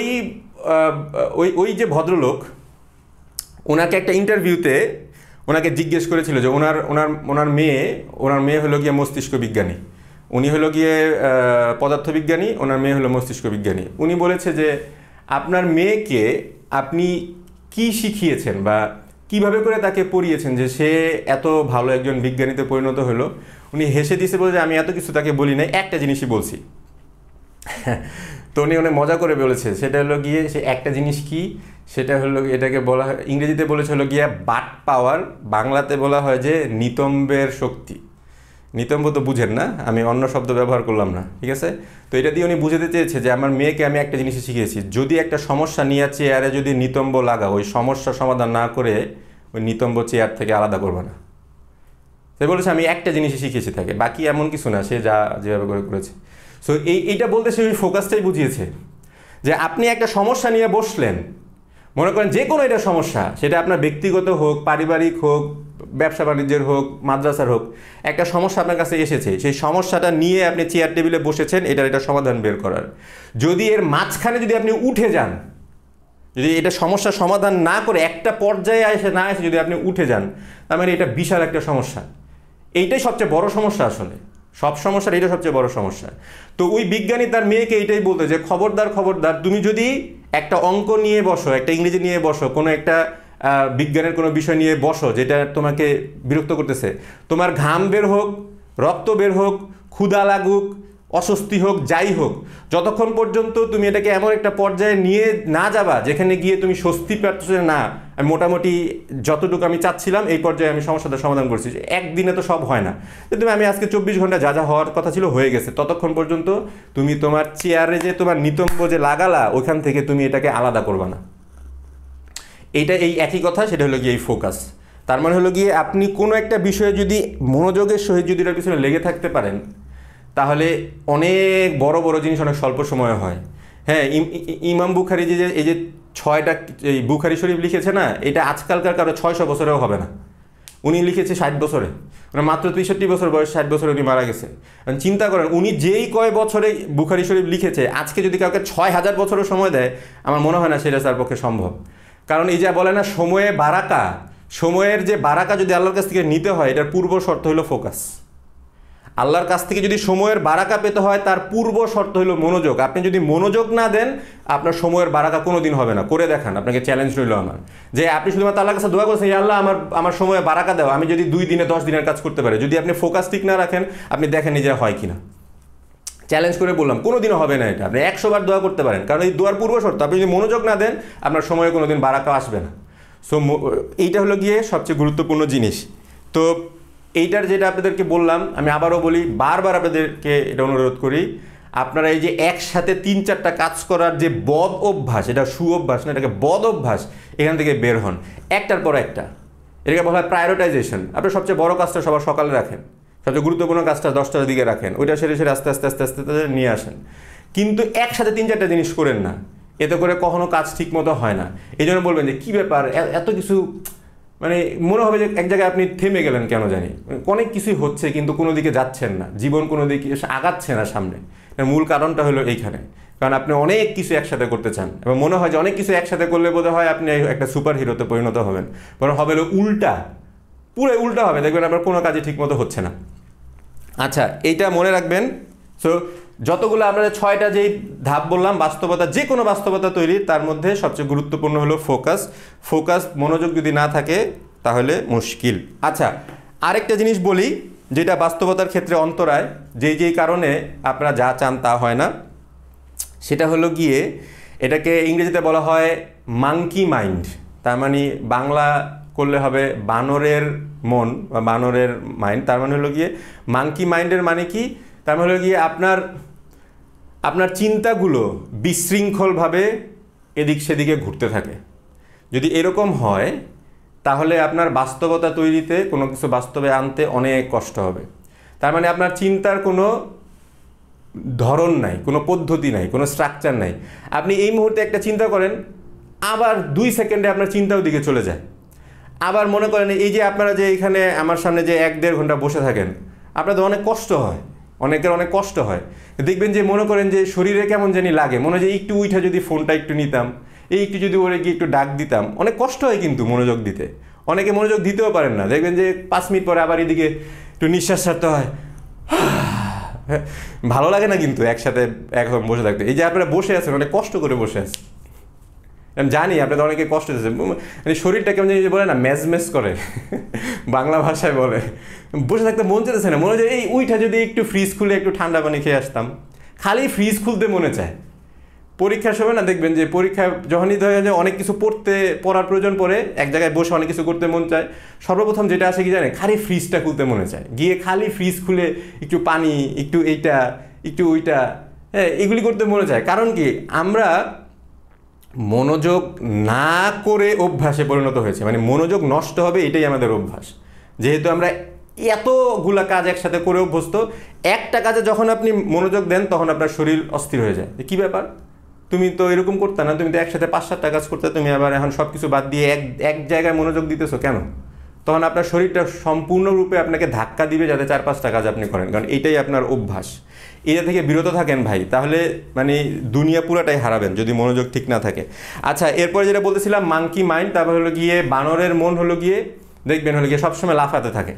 ওই ওই যে ভদ্রলোক, ওনাকে একটা ইন্টারভিউতে ওনাকে জিজ্ঞেস করেছিল যে ওনার ওনার ওনার মেয়ে ওনার মেয়ে হলো গিয়ে মস্তিষ্ক বিজ্ঞানী, উনি হলো গিয়ে পদার্থবিজ্ঞানী, ওনার মেয়ে হলো মস্তিষ্ক বিজ্ঞানী। উনি বলেছে যে আপনার মেয়েকে আপনি কি শিখিয়েছেন বা কিভাবে করে তাকে পড়িয়েছেন যে সে এত ভালো একজন বিজ্ঞানীতে পরিণত হলো? উনি হেসে দিয়েছে, বলে যে আমি এত কিছু তাকে বলি নাই, একটা জিনিসই বলছি। তো উনি অনেক মজা করে বলেছে, সেটা হলো গিয়ে সে একটা জিনিস কি, সেটা হলো এটাকে বলা হয়, ইংরেজিতে বলেছে হলো গিয়ে বাট পাওয়ার, বাংলাতে বলা হয় যে নিতম্বের শক্তি। নিতম্ব তো বুঝেন না, আমি অন্য শব্দ ব্যবহার করলাম না, ঠিক আছে? তো এটা দিয়ে উনি বুঝাতে চেয়েছে যে আমার মেয়েকে আমি একটা জিনিস শিখিয়েছি, যদি একটা সমস্যা নিয়ে চেয়ারে যদি নিতম্ব লাগা, ওই সমস্যার সমাধান না করে ওই নিতম্ব চেয়ার থেকে আলাদা করবে না। সে বলেছে আমি একটা জিনিসই শিখিয়েছি তাকে, বাকি এমন কিছু না, সে যা যেভাবে করে করেছে। সো এই এইটা বলতে সে ওই ফোকাসটাই বুঝিয়েছে যে আপনি একটা সমস্যা নিয়ে বসলেন, মনে করেন যে কোনো এটা সমস্যা, সেটা আপনার ব্যক্তিগত হোক, পারিবারিক হোক, ব্যবসা বাণিজ্যের হোক, মাদ্রাসার হোক, একটা সমস্যা আপনার কাছে এসেছে, সেই সমস্যাটা নিয়ে আপনি চেয়ার টেবিলে বসেছেন এটার এটা সমাধান বের করার। যদি এর মাঝখানে যদি আপনি উঠে যান, যদি এটা সমস্যার সমাধান না করে একটা পর্যায়ে এসে না এসে যদি আপনি উঠে যান, তার মানে এটা বিশাল একটা সমস্যা। এইটাই সবচেয়ে বড় সমস্যা, আসলে সব সমস্যার এটা সবচেয়ে বড় সমস্যা। তো ওই বিজ্ঞানী তার মেয়েকে এইটাই বলতো যে খবরদার খবরদার, তুমি যদি একটা অঙ্ক নিয়ে বসো, একটা ইংরেজি নিয়ে বসো, কোনো একটা বিজ্ঞানের কোনো বিষয় নিয়ে বসো যেটা তোমাকে বিরক্ত করতেছে, তোমার ঘাম বের হোক, রক্ত বের হোক, ক্ষুধা লাগুক, অস্বস্তি হোক, যাই হোক, যতক্ষণ পর্যন্ত তুমি এটাকে এমন একটা পর্যায়ে নিয়ে না যাবা যেখানে গিয়ে তুমি স্বস্তি পাচ্ছ না, আমি মোটামুটি যতটুকু আমি চাচ্ছিলাম এই পর্যায়ে আমি সমস্যাটা সমাধান করছি, একদিনে তো সব হয় না, তুমি আমি আজকে চব্বিশ ঘন্টা যা যা হওয়ার কথা ছিল হয়ে গেছে, ততক্ষণ পর্যন্ত তুমি তোমার চেয়ারে যে তোমার নিতম্ব যে লাগালা ওইখান থেকে তুমি এটাকে আলাদা করবা না। এইটা এই একই কথা, সেটা হলো গিয়ে এই ফোকাস। তার মানে হলো গিয়ে আপনি কোনো একটা বিষয়ে যদি মনোযোগের সহিত যদি এটার পিছনে লেগে থাকতে পারেন, তাহলে অনেক বড় বড় জিনিস অনেক স্বল্প সময়ে হয়। হ্যাঁ, ইমাম বুখারি যে এই যে ছয়টা এই বুখারি শরীফ লিখেছে না, এটা আজকালকার কারো ছয়শো বছরেও হবে না। উনি লিখেছে ষাট বছরে, মানে মাত্র তেষট্টি বছর বয়স, ষাট বছরে উনি মারা গেছে। চিন্তা করেন উনি যেই কয় বছরে বুখারি শরীফ লিখেছে, আজকে যদি কাউকে ছয় হাজার বছরও সময় দেয়, আমার মনে হয় না সেটা তার পক্ষে সম্ভব। কারণ এই যা বলে না সময়ে বারাকা, সময়ের যে বারাকা যদি আল্লাহর কাছ থেকে নিতে হয়, এটার পূর্ব শর্ত হলো ফোকাস। আল্লাহর কাছ থেকে যদি সময়ের বারাকা পেতে হয়, তার পূর্ব শর্ত হলো মনোযোগ। আপনি যদি মনোযোগ না দেন, আপনার সময়ের বারাকা কোনো দিন হবে না। করে দেখান, আপনাকে চ্যালেঞ্জ রইল আমার, যে আপনি শুধুমাত্র আল্লাহর কাছে দোয়া করছেন, আল্লাহ আমার আমার সময়ে বারাকা দাও, আমি যদি দুই দিনে দশ দিনের কাজ করতে পারি। যদি আপনি ফোকাস ঠিক না রাখেন, আপনি দেখেন নিজে হয় কিনা। চ্যালেঞ্জ করে বললাম, কোনো দিনও হবে না এটা। আপনি একশো বার দোয়া করতে পারেন, কারণ এই দোয়ার পূর্ব শর্ত, আপনি যদি মনোযোগ না দেন, আপনার সময়ে কোনো দিন বারাকা আসবে না। সো এইটা হলো গিয়ে সবচেয়ে গুরুত্বপূর্ণ জিনিস। তো এইটার যেটা আপনাদেরকে বললাম, আমি আবারও বলি, বারবার আপনাদেরকে এটা অনুরোধ করি, আপনারা এই যে একসাথে তিন চারটা কাজ করার যে বদ অভ্যাস, এটা সু অভ্যাস না, এটাকে বদ অভ্যাস, এখান থেকে বের হন একটার পর একটা। এটাকে বলা হয় প্রায়োরিটাইজেশন। আপনি সবচেয়ে বড় কাজটা সবার সকালে রাখেন, সবচেয়ে গুরুত্বপূর্ণ কাজটা দশটার দিকে রাখেন, ওইটা সেরে সেরে আস্তে আস্তে আস্তে আস্তে আস্তে নিয়ে আসেন। কিন্তু একসাথে তিন চারটা জিনিস করেন না, এতে করে কখনো কাজ ঠিক মতো হয় না। এই জন্য বলবেন যে কী ব্যাপার, এত কিছু মানে মনে হবে যে এক জায়গায় আপনি থেমে গেলেন কেন জানি, অনেক কিছুই হচ্ছে কিন্তু কোনো দিকে যাচ্ছেন না, জীবন কোনো দিকে আগাচ্ছে না সামনে। এর মূল কারণটা হলো এইখানে, কারণ আপনি অনেক কিছু একসাথে করতে চান এবং মনে হয় যে অনেক কিছু একসাথে করলে বোধ হয় আপনি একটা সুপার হিরোতে পরিণত হবেন, বরং হবে হলো উল্টা, পুরো উল্টা হবে, দেখবেন আপনার কোনো কাজই ঠিকমতো হচ্ছে না। আচ্ছা, এইটা মনে রাখবেন। সো যতগুলো আমরা ছয়টা যেই ধাপ বললাম বাস্তবতা, যে কোনো বাস্তবতা তৈরির, তার মধ্যে সবচেয়ে গুরুত্বপূর্ণ হলো ফোকাস। ফোকাস মনোযোগ যদি না থাকে তাহলে মুশকিল। আচ্ছা, আরেকটা জিনিস বলি যেটা বাস্তবতার ক্ষেত্রে অন্তরায়, যেই যেই কারণে আপনারা যা চান তা হয় না, সেটা হলো গিয়ে এটাকে ইংরেজিতে বলা হয় মাঙ্কি মাইন্ড। তার মানে বাংলা করলে হবে বানরের মন বা বানরের মাইন্ড। তার মানে হলো গিয়ে মাঙ্কি মাইন্ডের মানে কি, তার মানে হলো গিয়ে আপনার আপনার চিন্তাগুলো বিশৃঙ্খলভাবে এদিক সেদিকে ঘুরতে থাকে। যদি এরকম হয় তাহলে আপনার বাস্তবতা তৈরিতে কোনো কিছু বাস্তবে আনতে অনেক কষ্ট হবে। তার মানে আপনার চিন্তার কোনো ধরন নাই, কোনো পদ্ধতি নাই, কোনো স্ট্রাকচার নাই। আপনি এই মুহূর্তে একটা চিন্তা করেন, আবার দুই সেকেন্ডে আপনার চিন্তাও দিকে চলে যায়। আবার মনে করেন এই যে আপনারা যে এখানে আমার সামনে যে এক দেড় ঘন্টা বসে থাকেন, আপনাদের অনেক কষ্ট হয়, অনেকের অনেক কষ্ট হয়। দেখবেন যে মনে করেন যে শরীরে কেমন জানি লাগে, মনে হয় যে একটু উঠে যদি ফোনটা একটু নিতাম, এই একটু যদি ওরে গিয়ে একটু ডাক দিতাম, অনেক কষ্ট হয় কিন্তু মনোযোগ দিতে। অনেকে মনোযোগ দিতেও পারেন না, দেখবেন যে পাঁচ মিনিট পরে আবার এদিকে একটু নিঃশ্বাস ছাড়তে হয়, ভালো লাগে না কিন্তু একসাথে একদম বসে থাকতে। এই যে আপনারা বসে আছেন, অনেক কষ্ট করে বসে আছেন, আমি জানি আপনাদের অনেকে কষ্ট হচ্ছে, মানে শরীরটা কেমন জানি বলে না ম্যাজ ম্যাজ করে, বাংলা ভাষায় বলে, বসে থাকতে মন চাইতেছে না। মনে হয় এই উইটা যদি একটু ফ্রিজ খুলে একটু ঠান্ডা পানি খেয়ে আসতাম, খালি ফ্রিজ খুলতে মনে চায়। পরীক্ষার সময় না দেখবেন যে পরীক্ষায় যখনই ধরে যে অনেক কিছু পড়তে পড়ার প্রয়োজন পড়ে, এক জায়গায় বসে অনেক কিছু করতে মন চায়, সর্বপ্রথম যেটা আসে কি জানে, খালি ফ্রিজটা খুলতে মনে চায়, গিয়ে খালি ফ্রিজ খুলে একটু পানি, একটু এইটা, একটু ওইটা, হ্যাঁ এগুলি করতে মনে চায়। কারণ কি, আমরা মনোযোগ না করে অভ্যাসে পরিণত হয়েছে, মানে মনোযোগ নষ্ট হবে এটাই আমাদের অভ্যাস। যেহেতু আমরা এতগুলা কাজ একসাথে করে অভ্যস্ত, একটা কাজে যখন আপনি মনোযোগ দেন তখন আপনার শরীর অস্থির হয়ে যায়। কী ব্যাপার, তুমি তো এরকম করতে না, তুমি তো একসাথে পাঁচ সাতটা কাজ করতে, তুমি আবার এখন সব কিছু বাদ দিয়ে এক এক জায়গায় মনোযোগ দিতেছো কেন? তখন আপনার শরীরটা সম্পূর্ণরূপে আপনাকে ধাক্কা দিবে যাতে চার পাঁচটা কাজ আপনি করেন, কারণ এইটাই আপনার অভ্যাস। এটা থেকে বিরত থাকেন ভাই, তাহলে মানে দুনিয়া পুরাটাই হারাবেন যদি মনোযোগ ঠিক না থাকে। আচ্ছা, এরপরে যেটা বলতেছিলাম মাঙ্কি মাইন্ড, তারপর হলো গিয়ে বানরের মন হলো গিয়ে দেখবেন হলো গিয়ে সবসময় লাফাতে থাকে।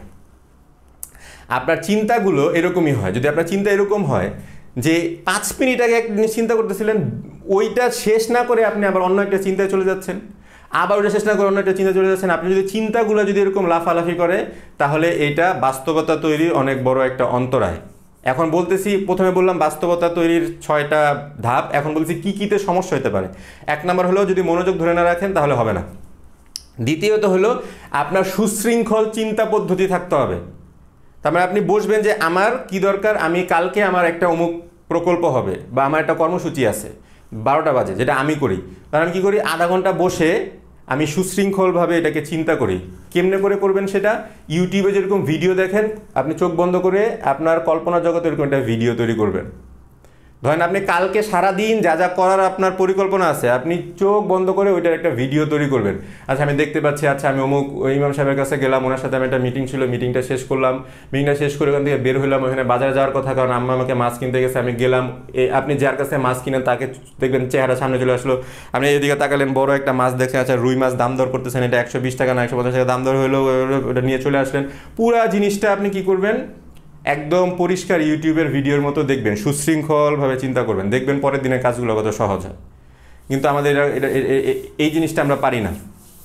আপনার চিন্তাগুলো এরকমই হয়, যদি আপনার চিন্তা এরকম হয় যে পাঁচ মিনিট আগে একটা জিনিস চিন্তা করতেছিলেন, ওইটা শেষ না করে আপনি আবার অন্য একটা চিন্তায় চলে যাচ্ছেন, আবার ওটা শেষ না করে অন্য একটা চিন্তা চলে যাচ্ছেন। আপনি যদি চিন্তাগুলো যদি এরকম লাফালাফি করে, তাহলে এটা বাস্তবতা তৈরির অনেক বড় একটা অন্তরায়। এখন বলতেছি, প্রথমে বললাম বাস্তবতা তৈরির ছয়টা ধাপ, এখন বলছি কি কিতে সমস্যা হতে পারে। এক নম্বর হলো যদি মনোযোগ ধরে না রাখেন তাহলে হবে না। দ্বিতীয়ত হলো আপনার সুশৃঙ্খল চিন্তা পদ্ধতি থাকতে হবে। তার মানে আপনি বসবেন যে আমার কি দরকার, আমি কালকে আমার একটা অমুক প্রকল্প হবে বা আমার একটা কর্মসূচি আছে বারোটা বাজে, যেটা আমি করি। কারণ আমি কী করি, আধা ঘন্টা বসে আমি সুশৃঙ্খলভাবে এটাকে চিন্তা করি। কেমনে করে করবেন সেটা, ইউটিউবে যেরকম ভিডিও দেখেন, আপনি চোখ বন্ধ করে আপনার কল্পনা জগতে এরকম একটা ভিডিও তৈরি করবেন। ধরেন আপনি কালকে সারাদিন যা যা করার আপনার পরিকল্পনা আছে, আপনি চোখ বন্ধ করে ওইটার একটা ভিডিও তৈরি করবেন। আচ্ছা আমি দেখতে পাচ্ছি, আচ্ছা আমি অমুক ইমাম সাহেবের কাছে গেলাম, ওনার সাথে আমি একটা মিটিং ছিল, মিটিংটা শেষ করলাম, মিটিংটা শেষ করে ওখান থেকে বের হলাম, ওখানে বাজারে যাওয়ার কথা, কারণ আম্মা আমাকে মাছ কিনতে গেছে, আমি গেলাম। আপনি যার কাছে মাছ কিনেন তাকে দেখবেন চেহারা সামনে চলে আসলো, আপনি এদিকে তাকালেন, বড় একটা মাছ দেখছেন, আচ্ছা রুই মাছ দাম দর করতেছেন, এটা একশো বিশ টাকা না একশো পঞ্চাশ টাকা দাম দর হলো, ওটা নিয়ে চলে আসলেন। পুরা জিনিসটা আপনি কি করবেন, একদম পরিষ্কার ইউটিউবের ভিডিওর মতো দেখবেন, সুশৃঙ্খলভাবে চিন্তা করবেন, দেখবেন পরের দিনের কাজগুলো কত সহজ হয়। কিন্তু আমাদের এটা এই জিনিসটা আমরা পারি না।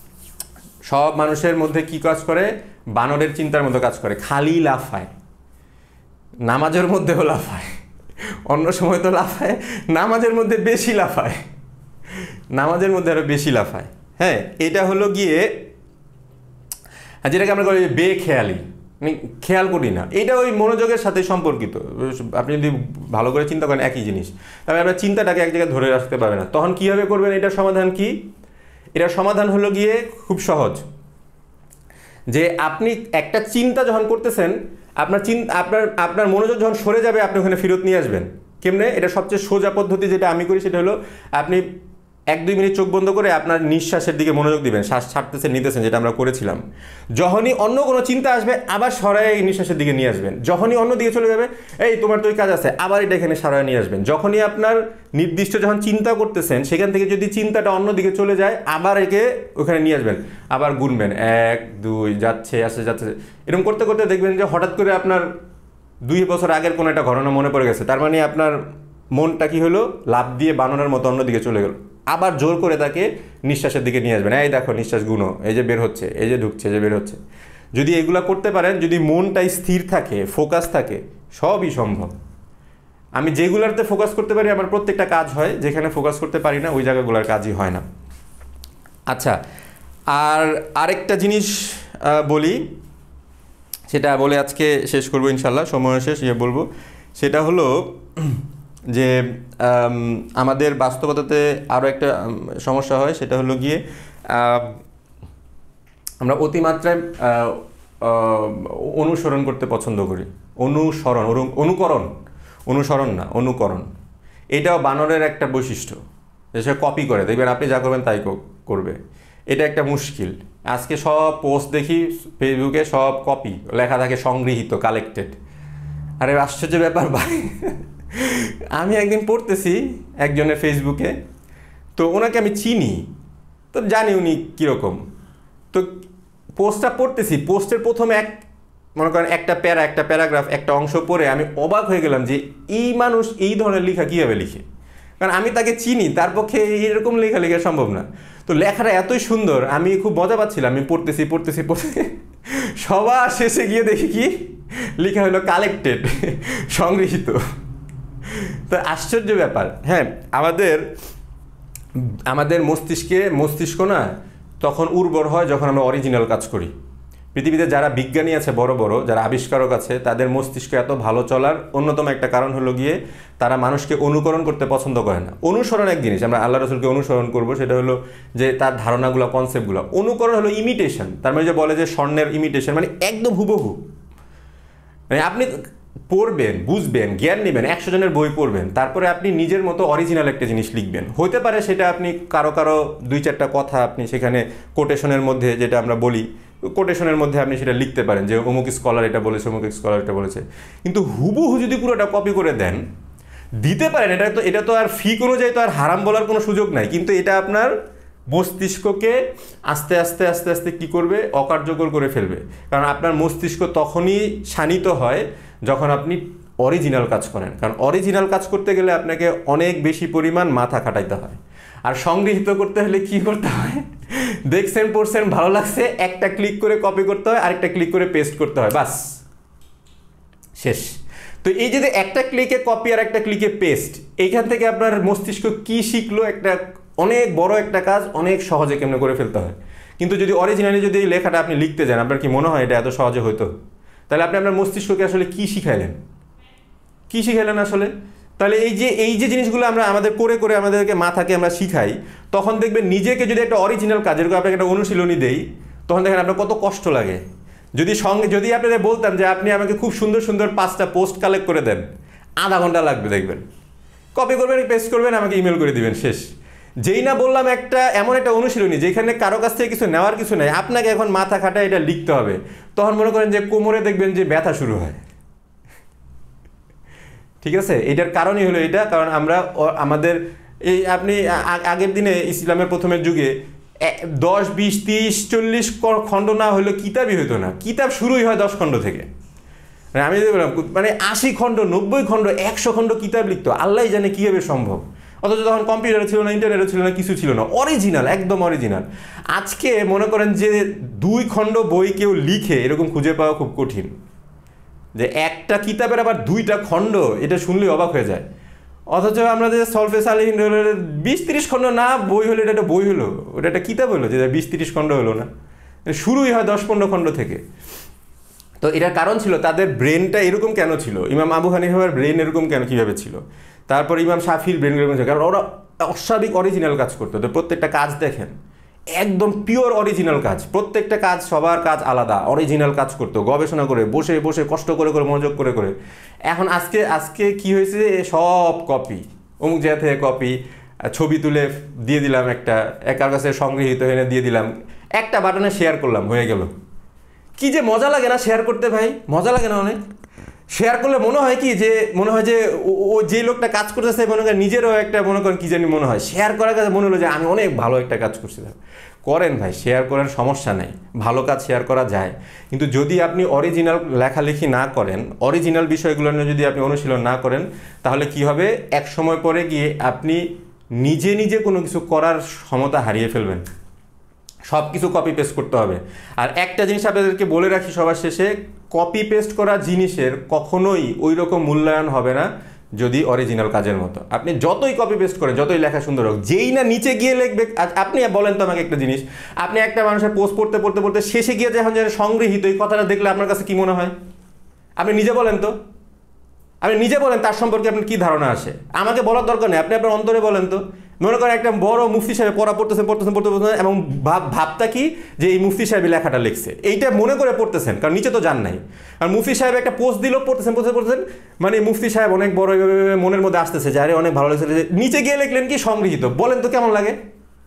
সব মানুষের মধ্যে কি কাজ করে, বানরের চিন্তার মতো কাজ করে, খালি লাফায়, নামাজের মধ্যেও লাফায়, অন্য সময় তো লাফায়, নামাজের মধ্যে বেশি লাফায়, নামাজের মধ্যে আরও বেশি লাফায়। হ্যাঁ, এটা হলো গিয়ে যেটাকে আমরা বলি বেখেয়ালি, খেয়াল করি না, এটা ওই মনোযোগের সাথে সম্পর্কিত। আপনি যদি ভালো করে চিন্তা করেন একই জিনিস, তবে আপনার চিন্তাটাকে এক জায়গায় ধরে রাখতে পারবে না। তখন কীভাবে করবেন, এটার সমাধান কি? এটার সমাধান হলো গিয়ে খুব সহজ, যে আপনি একটা চিন্তা যখন করতেছেন, আপনার চিন্তা আপনার আপনার মনোযোগ যখন সরে যাবে, আপনি ওখানে ফেরত নিয়ে আসবেন। কেমনে? এটা সবচেয়ে সোজা পদ্ধতি যেটা আমি করি সেটা হলো, আপনি এক দুই মিনিট চোখ বন্ধ করে আপনার নিঃশ্বাসের দিকে মনোযোগ দিবেন, শ্বাস ছাড়তেছেন নিতেছেন, যেটা আমরা করেছিলাম। যখনই অন্য কোনো চিন্তা আসবে আবার সরাই নিঃশ্বাসের দিকে নিয়ে আসবেন। যখনই অন্য দিকে চলে যাবে, এই তোমার তো ওই কাজ আছে, আবার এটা এখানে সরাই নিয়ে আসবেন। যখনই আপনার নির্দিষ্ট যখন চিন্তা করতেছেন সেখান থেকে যদি চিন্তাটা অন্য দিকে চলে যায়, আবার একে ওখানে নিয়ে আসবেন, আবার গুনবেন এক দুই, যাচ্ছে আসছে যাচ্ছে, এরকম করতে করতে দেখবেন যে হঠাৎ করে আপনার দুই বছর আগের কোনো একটা ঘটনা মনে পড়ে গেছে। তার মানে আপনার মনটা কি হলো, লাফ দিয়ে বানরের মতো অন্যদিকে চলে গেল। আবার জোর করে তাকে নিঃশ্বাসের দিকে নিয়ে আসবেন, এই দেখো নিঃশ্বাস গুনো, এই যে বের হচ্ছে, এই যে ঢুকছে, এই যে বের হচ্ছে। যদি এগুলা করতে পারেন, যদি মনটাই স্থির থাকে, ফোকাস থাকে, সবই সম্ভব। আমি যেগুলাতে ফোকাস করতে পারি আমার প্রত্যেকটা কাজ হয়, যেখানে ফোকাস করতে পারি না ওই জায়গাগুলোর কাজই হয় না। আচ্ছা, আর আরেকটা জিনিস বলি, সেটা বলে আজকে শেষ করবো ইনশাল্লাহ, সময় শেষ ইয়ে বলবো। সেটা হলো যে আমাদের বাস্তবতাতে আরও একটা সমস্যা হয়, সেটা হলো গিয়ে আমরা অতিমাত্রায় অনুসরণ করতে পছন্দ করি। অনুসরণ, অনুকরণ, অনুসরণ না অনুকরণ, এটাও বানরের একটা বৈশিষ্ট্য, সে কপি করে। দেখবেন আপনি যা করবেন তাই করবে, এটা একটা মুশকিল। আজকে সব পোস্ট দেখি ফেসবুকে, সব কপি লেখা থাকে, সংগৃহীত, কালেক্টেড। আরে আশ্চর্য ব্যাপার ভাই, আমি একদিন পড়তেছি একজনের ফেসবুকে, তো ওনাকে আমি চিনি, তো জানি উনি কীরকম, তো পোস্টটা পড়তেছি, পোস্টের প্রথমে এক মনে করেন একটা প্যারা, একটা প্যারাগ্রাফ, একটা অংশ পড়ে আমি অবাক হয়ে গেলাম যে এই মানুষ এই ধরনের লেখা কীভাবে লিখে, কারণ আমি তাকে চিনি, তার পক্ষে এরকম লেখা লেখা সম্ভব না। তো লেখাটা এতই সুন্দর, আমি খুব মজা পাচ্ছিলাম, আমি পড়তেছি পড়তেছি পড়তে সবার শেষে গিয়ে দেখি কি লেখা হলো কালেক্টেড, সংগৃহীত। তো আশ্চর্য ব্যাপার। হ্যাঁ, আমাদের আমাদের মস্তিষ্কে মস্তিষ্ক না তখন উর্বর হয় যখন আমরা অরিজিনাল কাজ করি। পৃথিবীতে যারা বিজ্ঞানী আছে, বড় বড় যারা আবিষ্কারক আছে, তাদের মস্তিষ্ক এত ভালো চলার অন্যতম একটা কারণ হলো গিয়ে তারা মানুষকে অনুকরণ করতে পছন্দ করে না। অনুসরণ এক জিনিস, আমরা আল্লাহ রসুলকে অনুসরণ করব, সেটা হলো যে তার ধারণাগুলো, কনসেপ্টগুলো। অনুকরণ হলো ইমিটেশন। তার মানে যে বলে যে স্বর্ণের ইমিটেশন, মানে একদম হুবহু। মানে আপনি পড়বেন, বুঝবেন, জ্ঞান নেবেন, একশো জনের বই পড়বেন, তারপরে আপনি নিজের মতো অরিজিনাল একটা জিনিস লিখবেন। হতে পারে সেটা আপনি কারো কারো দুই চারটা কথা আপনি সেখানে কোটেশনের মধ্যে, যেটা আমরা বলি কোটেশনের মধ্যে আপনি সেটা লিখতে পারেন যে অমুক স্কলার এটা বলেছে, অমুক স্কলার এটা বলেছে। কিন্তু হুবহু যদি পুরোটা কপি করে দেন, দিতে পারেন, এটা তো এটা তো আর ফিক অনুযায়ী তো আর হারাম বলার কোনো সুযোগ নাই, কিন্তু এটা আপনার মস্তিষ্ককে আস্তে আস্তে আস্তে আস্তে কি করবে, অকার্যকর করে ফেলবে। কারণ আপনার মস্তিষ্ক তখনই শানিত হয় যখন আপনি অরিজিনাল কাজ করেন। কারণ অরিজিনাল কাজ করতে গেলে আপনাকে অনেক বেশি পরিমাণ মাথা খাটাইতে হয়। আর সংগৃহীত করতে হলে কি করতে হয়, দেখছেন, পড়ছেন, ভালো লাগছে, একটা ক্লিক করে কপি করতে হয়, আরেকটা ক্লিক করে পেস্ট করতে হয়, বাস শেষ। তো এই যে একটা ক্লিকে কপি আর একটা ক্লিকে পেস্ট, এইখান থেকে আপনার মস্তিষ্ক কি শিখলো, একটা অনেক বড় একটা কাজ অনেক সহজে কেমনে করে ফেলতে হয়। কিন্তু যদি অরিজিনালি যদি এই লেখাটা আপনি লিখতে যান, আপনার কি মনে হয় এটা এত সহজে হইতো? তাহলে আপনি আপনার মস্তিষ্ককে আসলে কি শিখাইলেন, কি শিখাইলেন আসলে? তাহলে এই যে এই যে জিনিসগুলো আমরা আমাদের করে করে আমাদেরকে মাথাকে আমরা শিখাই, তখন দেখবেন নিজেকে যদি একটা অরিজিনাল কাজের আপনাকে একটা অনুশীলনী দেই, তখন দেখেন আপনার কত কষ্ট লাগে। যদি সঙ্গে যদি আপনাদের বলতাম যে আপনি আমাকে খুব সুন্দর সুন্দর পাঁচটা পোস্ট কালেক্ট করে দেন, আধা ঘন্টা লাগবে, দেখবেন কপি করবেন, পেস্ট করবেন, আমাকে ইমেল করে দিবেন, শেষ। যেই না বললাম একটা এমন একটা অনুশীলনী যেখানে কারো কাছ থেকে কিছু নেওয়ার কিছু নাই, আপনাকে এখন মাথা খাটায় এটা লিখতে হবে, তখন মনে করেন যে কোমরে দেখবেন যে ব্যথা শুরু হয়। ঠিক আছে, এটার কারণই হলো এটা, কারণ আমরা আমাদের এই আপনি আগের দিনে ইসলামের প্রথমের যুগে দশ বিশ তিরিশ চল্লিশ খণ্ড না হলে কিতাবই হইতো না। কিতাব শুরুই হয় দশ খণ্ড থেকে। আমি বললাম মানে আশি খণ্ড, নব্বই খণ্ড, একশো খণ্ড কিতাব লিখতো, আল্লাহ জানে কীভাবে সম্ভব। অথচ তখন কম্পিউটার ছিল না, ইন্টারনেটও ছিল না, কিছু ছিল না, অরিজিনাল, একদম অরিজিনাল। আজকে মনে করেন যে দুই খণ্ড বই কেউ লিখে এরকম খুঁজে পাওয়া খুব কঠিন। যে একটা কিতাবের আবার দুইটা খণ্ড, এটা শুনলেই অবাক হয়ে যায়। অথচ আমরা যে সলফে সালিহিন বিশ তিরিশ খণ্ড না বই হলো, এটা একটা বই হলো, ওটা একটা কিতাব হলো, যে বিশ তিরিশ খণ্ড হলো না, শুরুই হয় দশ পনেরো খণ্ড থেকে। তো এটার কারণ ছিল তাদের ব্রেনটা এরকম কেন ছিল, ইমাম আবু হানিফার ব্রেন এরকম কেন কীভাবে ছিল, তারপর ইমাম শাফির ব্রেন এরকম ছিল, কারণ ওরা অস্বাভাবিক অরিজিনাল কাজ করতো। তো প্রত্যেকটা কাজ দেখেন একদম পিওর অরিজিনাল কাজ, প্রত্যেকটা কাজ সবার কাজ আলাদা, অরিজিনাল কাজ করতো, গবেষণা করে বসে বসে কষ্ট করে করে মনোযোগ করে করে। এখন আজকে আজকে কি হয়েছে, সব কপি, অমুক জায়গা থেকে কপি, ছবি তুলে দিয়ে দিলাম, একটা একার কাছে সংগৃহীত এনে দিয়ে দিলাম, একটা বাটনে শেয়ার করলাম, হয়ে গেল। কি যে মজা লাগে না শেয়ার করতে ভাই, মজা লাগে না অনেক? শেয়ার করলে মনে হয় কি যে মনে হয় যে ও যে লোকটা কাজ করতেছে মনে করেন নিজেরও একটা মনে করেন কি জানি মনে হয়, শেয়ার করার কাছে মনে হলো যে আমি অনেক ভালো একটা কাজ করছিলাম। করেন ভাই, শেয়ার করার সমস্যা নেই, ভালো কাজ শেয়ার করা যায়, কিন্তু যদি আপনি অরিজিনাল লেখালেখি না করেন, অরিজিনাল বিষয়গুলো নিয়ে যদি আপনি অনুশীলন না করেন, তাহলে কি হবে, এক সময় পরে গিয়ে আপনি নিজে নিজে কোনো কিছু করার ক্ষমতা হারিয়ে ফেলবেন। সব কিছু কপি পেস্ট করতে হবে। আর একটা জিনিস আপনাদেরকে বলে রাখি সবার শেষে, কপি পেস্ট করা জিনিসের কখনোই ওই রকম মূল্যায়ন হবে না যদি অরিজিনাল কাজের মতো। আপনি যতই কপি পেস্ট করেন, যতই লেখা সুন্দর হোক, যেই না নিচে গিয়ে লিখবে, আপনি বলেন তো আমাকে একটা জিনিস, আপনি একটা মানুষের পোস্ট পড়তে পড়তে পড়তে শেষে গিয়ে যখন যেন সংগৃহীত এই কথাটা দেখলে আপনার কাছে কি মনে হয়? আপনি নিজে বলেন তো, আপনি নিজে বলেন তার সম্পর্কে আপনার কী ধারণা আসে? আমাকে বলার দরকার নেই, আপনি আপনার অন্তরে বলেন তো। মনে করেন একটা বড় মুফতি সাহেব পড়া পড়তেছেন পড়তেছেন পড়তে পড়তেছেন এবং ভাব ভাবটা কি যে এই মুফতি সাহেব লেখাটা লিখছে, এইটা মনে করে পড়তেছেন, কারণ নিচে তো জান নাই। আর মুফতি সাহেব একটা পোস্ট দিল, পড়তেছেন পড়তে পড়তেছেন, মানে মুফতি সাহেব অনেক বড় মনের মধ্যে আসতেছে যে আরে অনেক ভালো লাগছে, নিচে গিয়ে লিখলেন কি সংগৃহীত, বলেন তো কেমন লাগে?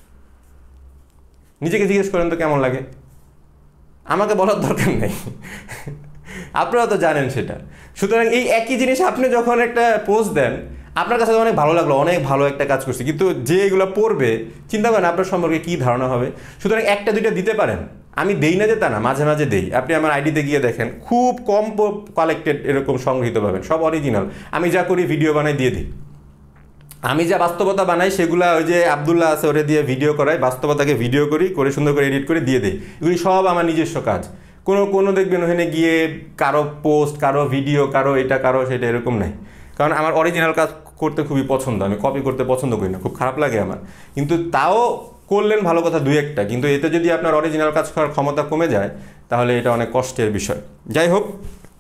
নিজেকে জিজ্ঞেস করেন তো কেমন লাগে? আমাকে বলার দরকার নেই, আপনারা তো জানেন সেটা। সুতরাং এই একই জিনিস আপনি যখন একটা পোস্ট দেন, আপনার কাছে অনেক ভালো লাগলো, অনেক ভালো একটা কাজ করছি, কিন্তু যে এগুলো পড়বে চিন্তা করেন আপনার সম্পর্কে কী ধারণা হবে। সুতরাং একটা দুইটা দিতে পারেন, আমি দেই না যে তা না, মাঝে মাঝে দেই। আপনি আমার আইডিতে গিয়ে দেখেন, খুব কম কালেক্টেড এরকম সংগৃহীত পাবেন, সব অরিজিনাল। আমি যা করি ভিডিও বানাই দিয়ে দিই, আমি যা বাস্তবতা বানাই সেগুলা ওই যে আবদুল্লাহ আছে ওরে দিয়ে ভিডিও করাই, বাস্তবতাকে ভিডিও করি, করে সুন্দর করে এডিট করে দিয়ে দিই। এগুলি সব আমার নিজস্ব কাজ। কোনো কোনো দেখবেন ওখানে গিয়ে কারো পোস্ট, কারো ভিডিও, কারো এটা কারো সেটা এরকম নাই। কারণ আমার অরিজিনাল কাজ করতে খুবই পছন্দ, আমি কপি করতে পছন্দ করি না, খুব খারাপ লাগে আমার। কিন্তু তাও করলেন ভালো কথা দুই একটা, কিন্তু এতে যদি আপনার অরিজিনাল কাজ করার ক্ষমতা কমে যায় তাহলে এটা অনেক কষ্টের বিষয়। যাই হোক,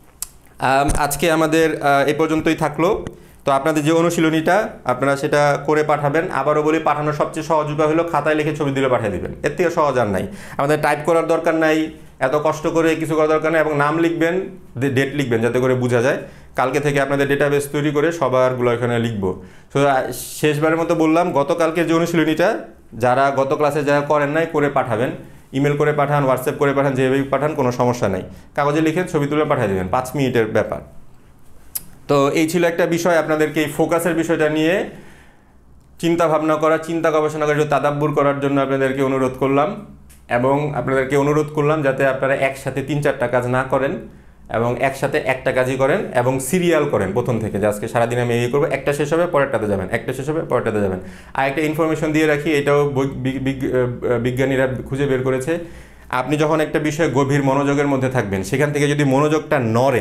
আজকে আমাদের এ পর্যন্তই থাকলো। তো আপনাদের যে অনুশীলনীটা আপনারা সেটা করে পাঠাবেন। আবারও বলি, পাঠানোর সবচেয়ে সহজ উপায় হলো খাতায় লিখে ছবি দিলে পাঠিয়ে দেবেন, এর থেকে সহজ আর নাই। আমাদের টাইপ করার দরকার নাই, এত কষ্ট করে কিছু করার দরকার নেই, এবং নাম লিখবেন, ডেট লিখবেন যাতে করে বোঝা যায়। কালকে থেকে আপনাদের ডেটাবেস তৈরি করে সবারগুলো এখানে লিখবো। তো শেষবারের মতো বললাম, গতকালকের যে অনুশীলনীটা যারা গত ক্লাসে যারা করেন নাই করে পাঠাবেন, ইমেল করে পাঠান, হোয়াটসঅ্যাপ করে পাঠান, যেভাবে পাঠান কোনো সমস্যা নেই, কাগজে লিখে ছবি তুলে পাঠিয়ে দেবেন, পাঁচ মিনিটের ব্যাপার। তো এই ছিল একটা বিষয়, আপনাদেরকে এই ফোকাসের বিষয়টা নিয়ে চিন্তা ভাবনা করা, চিন্তা গবেষণা করে তাদাব্বুর করার জন্য আপনাদেরকে অনুরোধ করলাম, এবং আপনাদেরকে অনুরোধ করলাম যাতে আপনারা একসাথে তিন চারটা কাজ না করেন এবং একসাথে একটা কাজই করেন এবং সিরিয়াল করেন প্রথম থেকে, যে আজকে সারাদিন আমি এই করবো, একটা শেষ হবে পরেরটাতে যাবেন, একটা শেষ হবে পরেরটাতে যাবেন। আর একটা ইনফরমেশন দিয়ে রাখি, এটাও বিজ্ঞানীরা খুঁজে বের করেছে, আপনি যখন একটা বিষয়ে গভীর মনোযোগের মধ্যে থাকবেন, সেখান থেকে যদি মনোযোগটা নড়ে,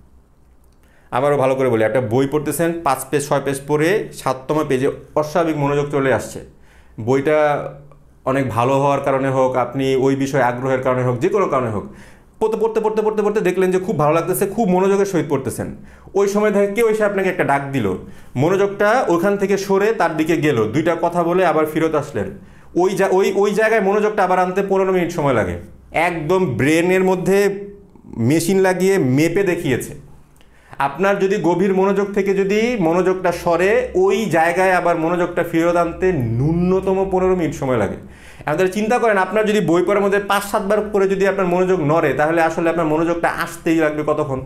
আবারও ভালো করে বলি, একটা বই পড়তেছেন, পাঁচ পেজ ছয় পেজ পড়ে সাততম পেজে অস্বাভাবিক মনোযোগ চলে আসছে, বইটা অনেক ভালো হওয়ার কারণে হোক, আপনি ওই বিষয়ে আগ্রহের কারণে হোক, যে কোনো কারণে হোক, পড়তে পড়তে পড়তে পড়তে পড়তে দেখলেন যে খুব ভালো লাগতেছে, খুব মনোযোগের সহিত পড়তেছেন, ওই সময় থেকে কেউ এসে আপনাকে একটা ডাক দিল, মনোযোগটা ওইখান থেকে সরে তার দিকে গেল, দুইটা কথা বলে আবার ফেরত আসলেন, ওই ওই ওই জায়গায় মনোযোগটা আবার আনতে পনেরো মিনিট সময় লাগে। একদম ব্রেনের মধ্যে মেশিন লাগিয়ে মেপে দেখিয়েছে। আপনার যদি গভীর মনোযোগ থেকে যদি মনোযোগটা সরে, ওই জায়গায় আবার মনোযোগটা ফেরত আনতে ন্যূনতম পনেরো মিনিট সময় লাগে। আমাদের চিন্তা করেন, আপনার যদি বই পড়ার মধ্যে পাঁচ সাতবার করে যদি আপনার মনোযোগ নড়ে, তাহলে আসলে আপনার মনোযোগটা আসতেই লাগবে কতক্ষণ?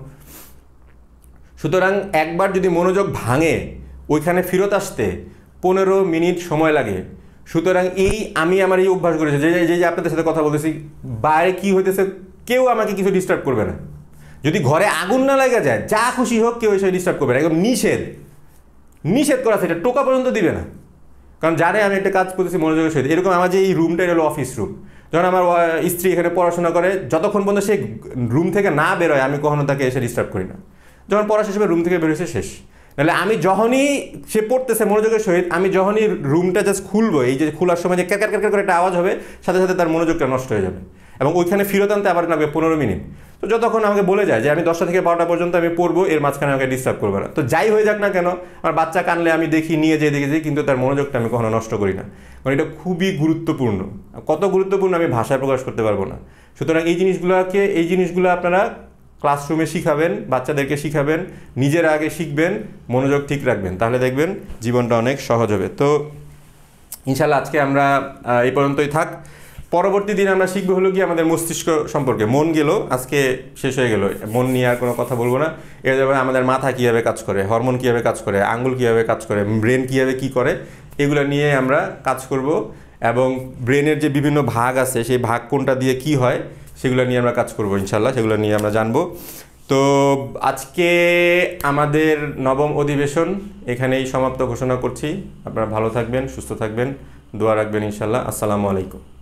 সুতরাং একবার যদি মনোযোগ ভাঙে, ওইখানে ফেরত আসতে পনেরো মিনিট সময় লাগে। সুতরাং এই আমি আমার এই অভ্যাস করেছি যে যে যে আপনাদের সাথে কথা বলতেছি, বাইরে কী হইতেছে কেউ আমাকে কিছু ডিস্টার্ব করবে না, যদি ঘরে আগুন না লাগা যায়, যা খুশি হোক কেউ এসে ডিস্টার্ব করবে না, একদম নিষেধ, নিষেধ করা, সেটা টোকা পর্যন্ত দিবে না। কারণ জানে আমি একটা কাজ করতেছি মনোযোগের সহিত। এরকম আমার যে এই রুমটা হলো অফিস রুম, যখন আমার স্ত্রী এখানে পড়াশোনা করে, যতক্ষণ পর্যন্ত সে রুম থেকে না বেরোয় আমি কখনো তাকে এসে ডিস্টার্ব করি না। যখন পড়া শেষ হবে রুম থেকে বেরোছে শেষ। নাহলে আমি যখনই সে পড়তেছে মনোযোগের সহিত, আমি যখনই রুমটা জাস্ট খুলবো, এই যে খোলার সময় যে ক্যার ক্যার করে একটা আওয়াজ হবে, সাথে সাথে তার মনোযোগটা নষ্ট হয়ে যাবে, এবং ওইখানে ফিরত আনতে আবার লাগবে পনেরো মিনিট। তো যতক্ষণ আমাকে বলে যায় যে আমি দশটা থেকে বারোটা পর্যন্ত আমি পড়বো, এর মাঝখানে আমাকে ডিস্টার্ব করবে না। তো যাই হয়ে যাক না কেন, আমার বাচ্চা কানলে আমি দেখি, নিয়ে যেয়ে দেখেছি, কিন্তু তার মনোযোগটা আমি কখনো নষ্ট করি না, কারণ এটা খুবই গুরুত্বপূর্ণ। কত গুরুত্বপূর্ণ আমি ভাষায় প্রকাশ করতে পারবো না। সুতরাং এই জিনিসগুলোকে এই জিনিসগুলো আপনারা ক্লাসরুমে শিখাবেন, বাচ্চাদেরকে শিখাবেন, নিজেরা আগে শিখবেন, মনোযোগ ঠিক রাখবেন, তাহলে দেখবেন জীবনটা অনেক সহজ হবে। তো ইনশাল্লাহ আজকে আমরা আহ, এই পর্যন্তই থাক। পরবর্তী দিন আমরা শিখবো হলো কি আমাদের মস্তিষ্ক সম্পর্কে। মন গেল, আজকে শেষ হয়ে গেল, মন নিয়ে আর কোনো কথা বলবো না। এর যাবে আমাদের মাথা কীভাবে কাজ করে, হরমোন কীভাবে কাজ করে, আঙ্গুল কীভাবে কাজ করে, ব্রেন কীভাবে কী করে, এগুলো নিয়ে আমরা কাজ করব। এবং ব্রেনের যে বিভিন্ন ভাগ আছে সেই ভাগ কোনটা দিয়ে কি হয় সেগুলো নিয়ে আমরা কাজ করব ইনশাল্লাহ, সেগুলো নিয়ে আমরা জানবো। তো আজকে আমাদের নবম অধিবেশন এখানেই সমাপ্ত ঘোষণা করছি। আপনারা ভালো থাকবেন, সুস্থ থাকবেন, দোয়া রাখবেন ইনশাল্লাহ। আসসালামু আলাইকুম।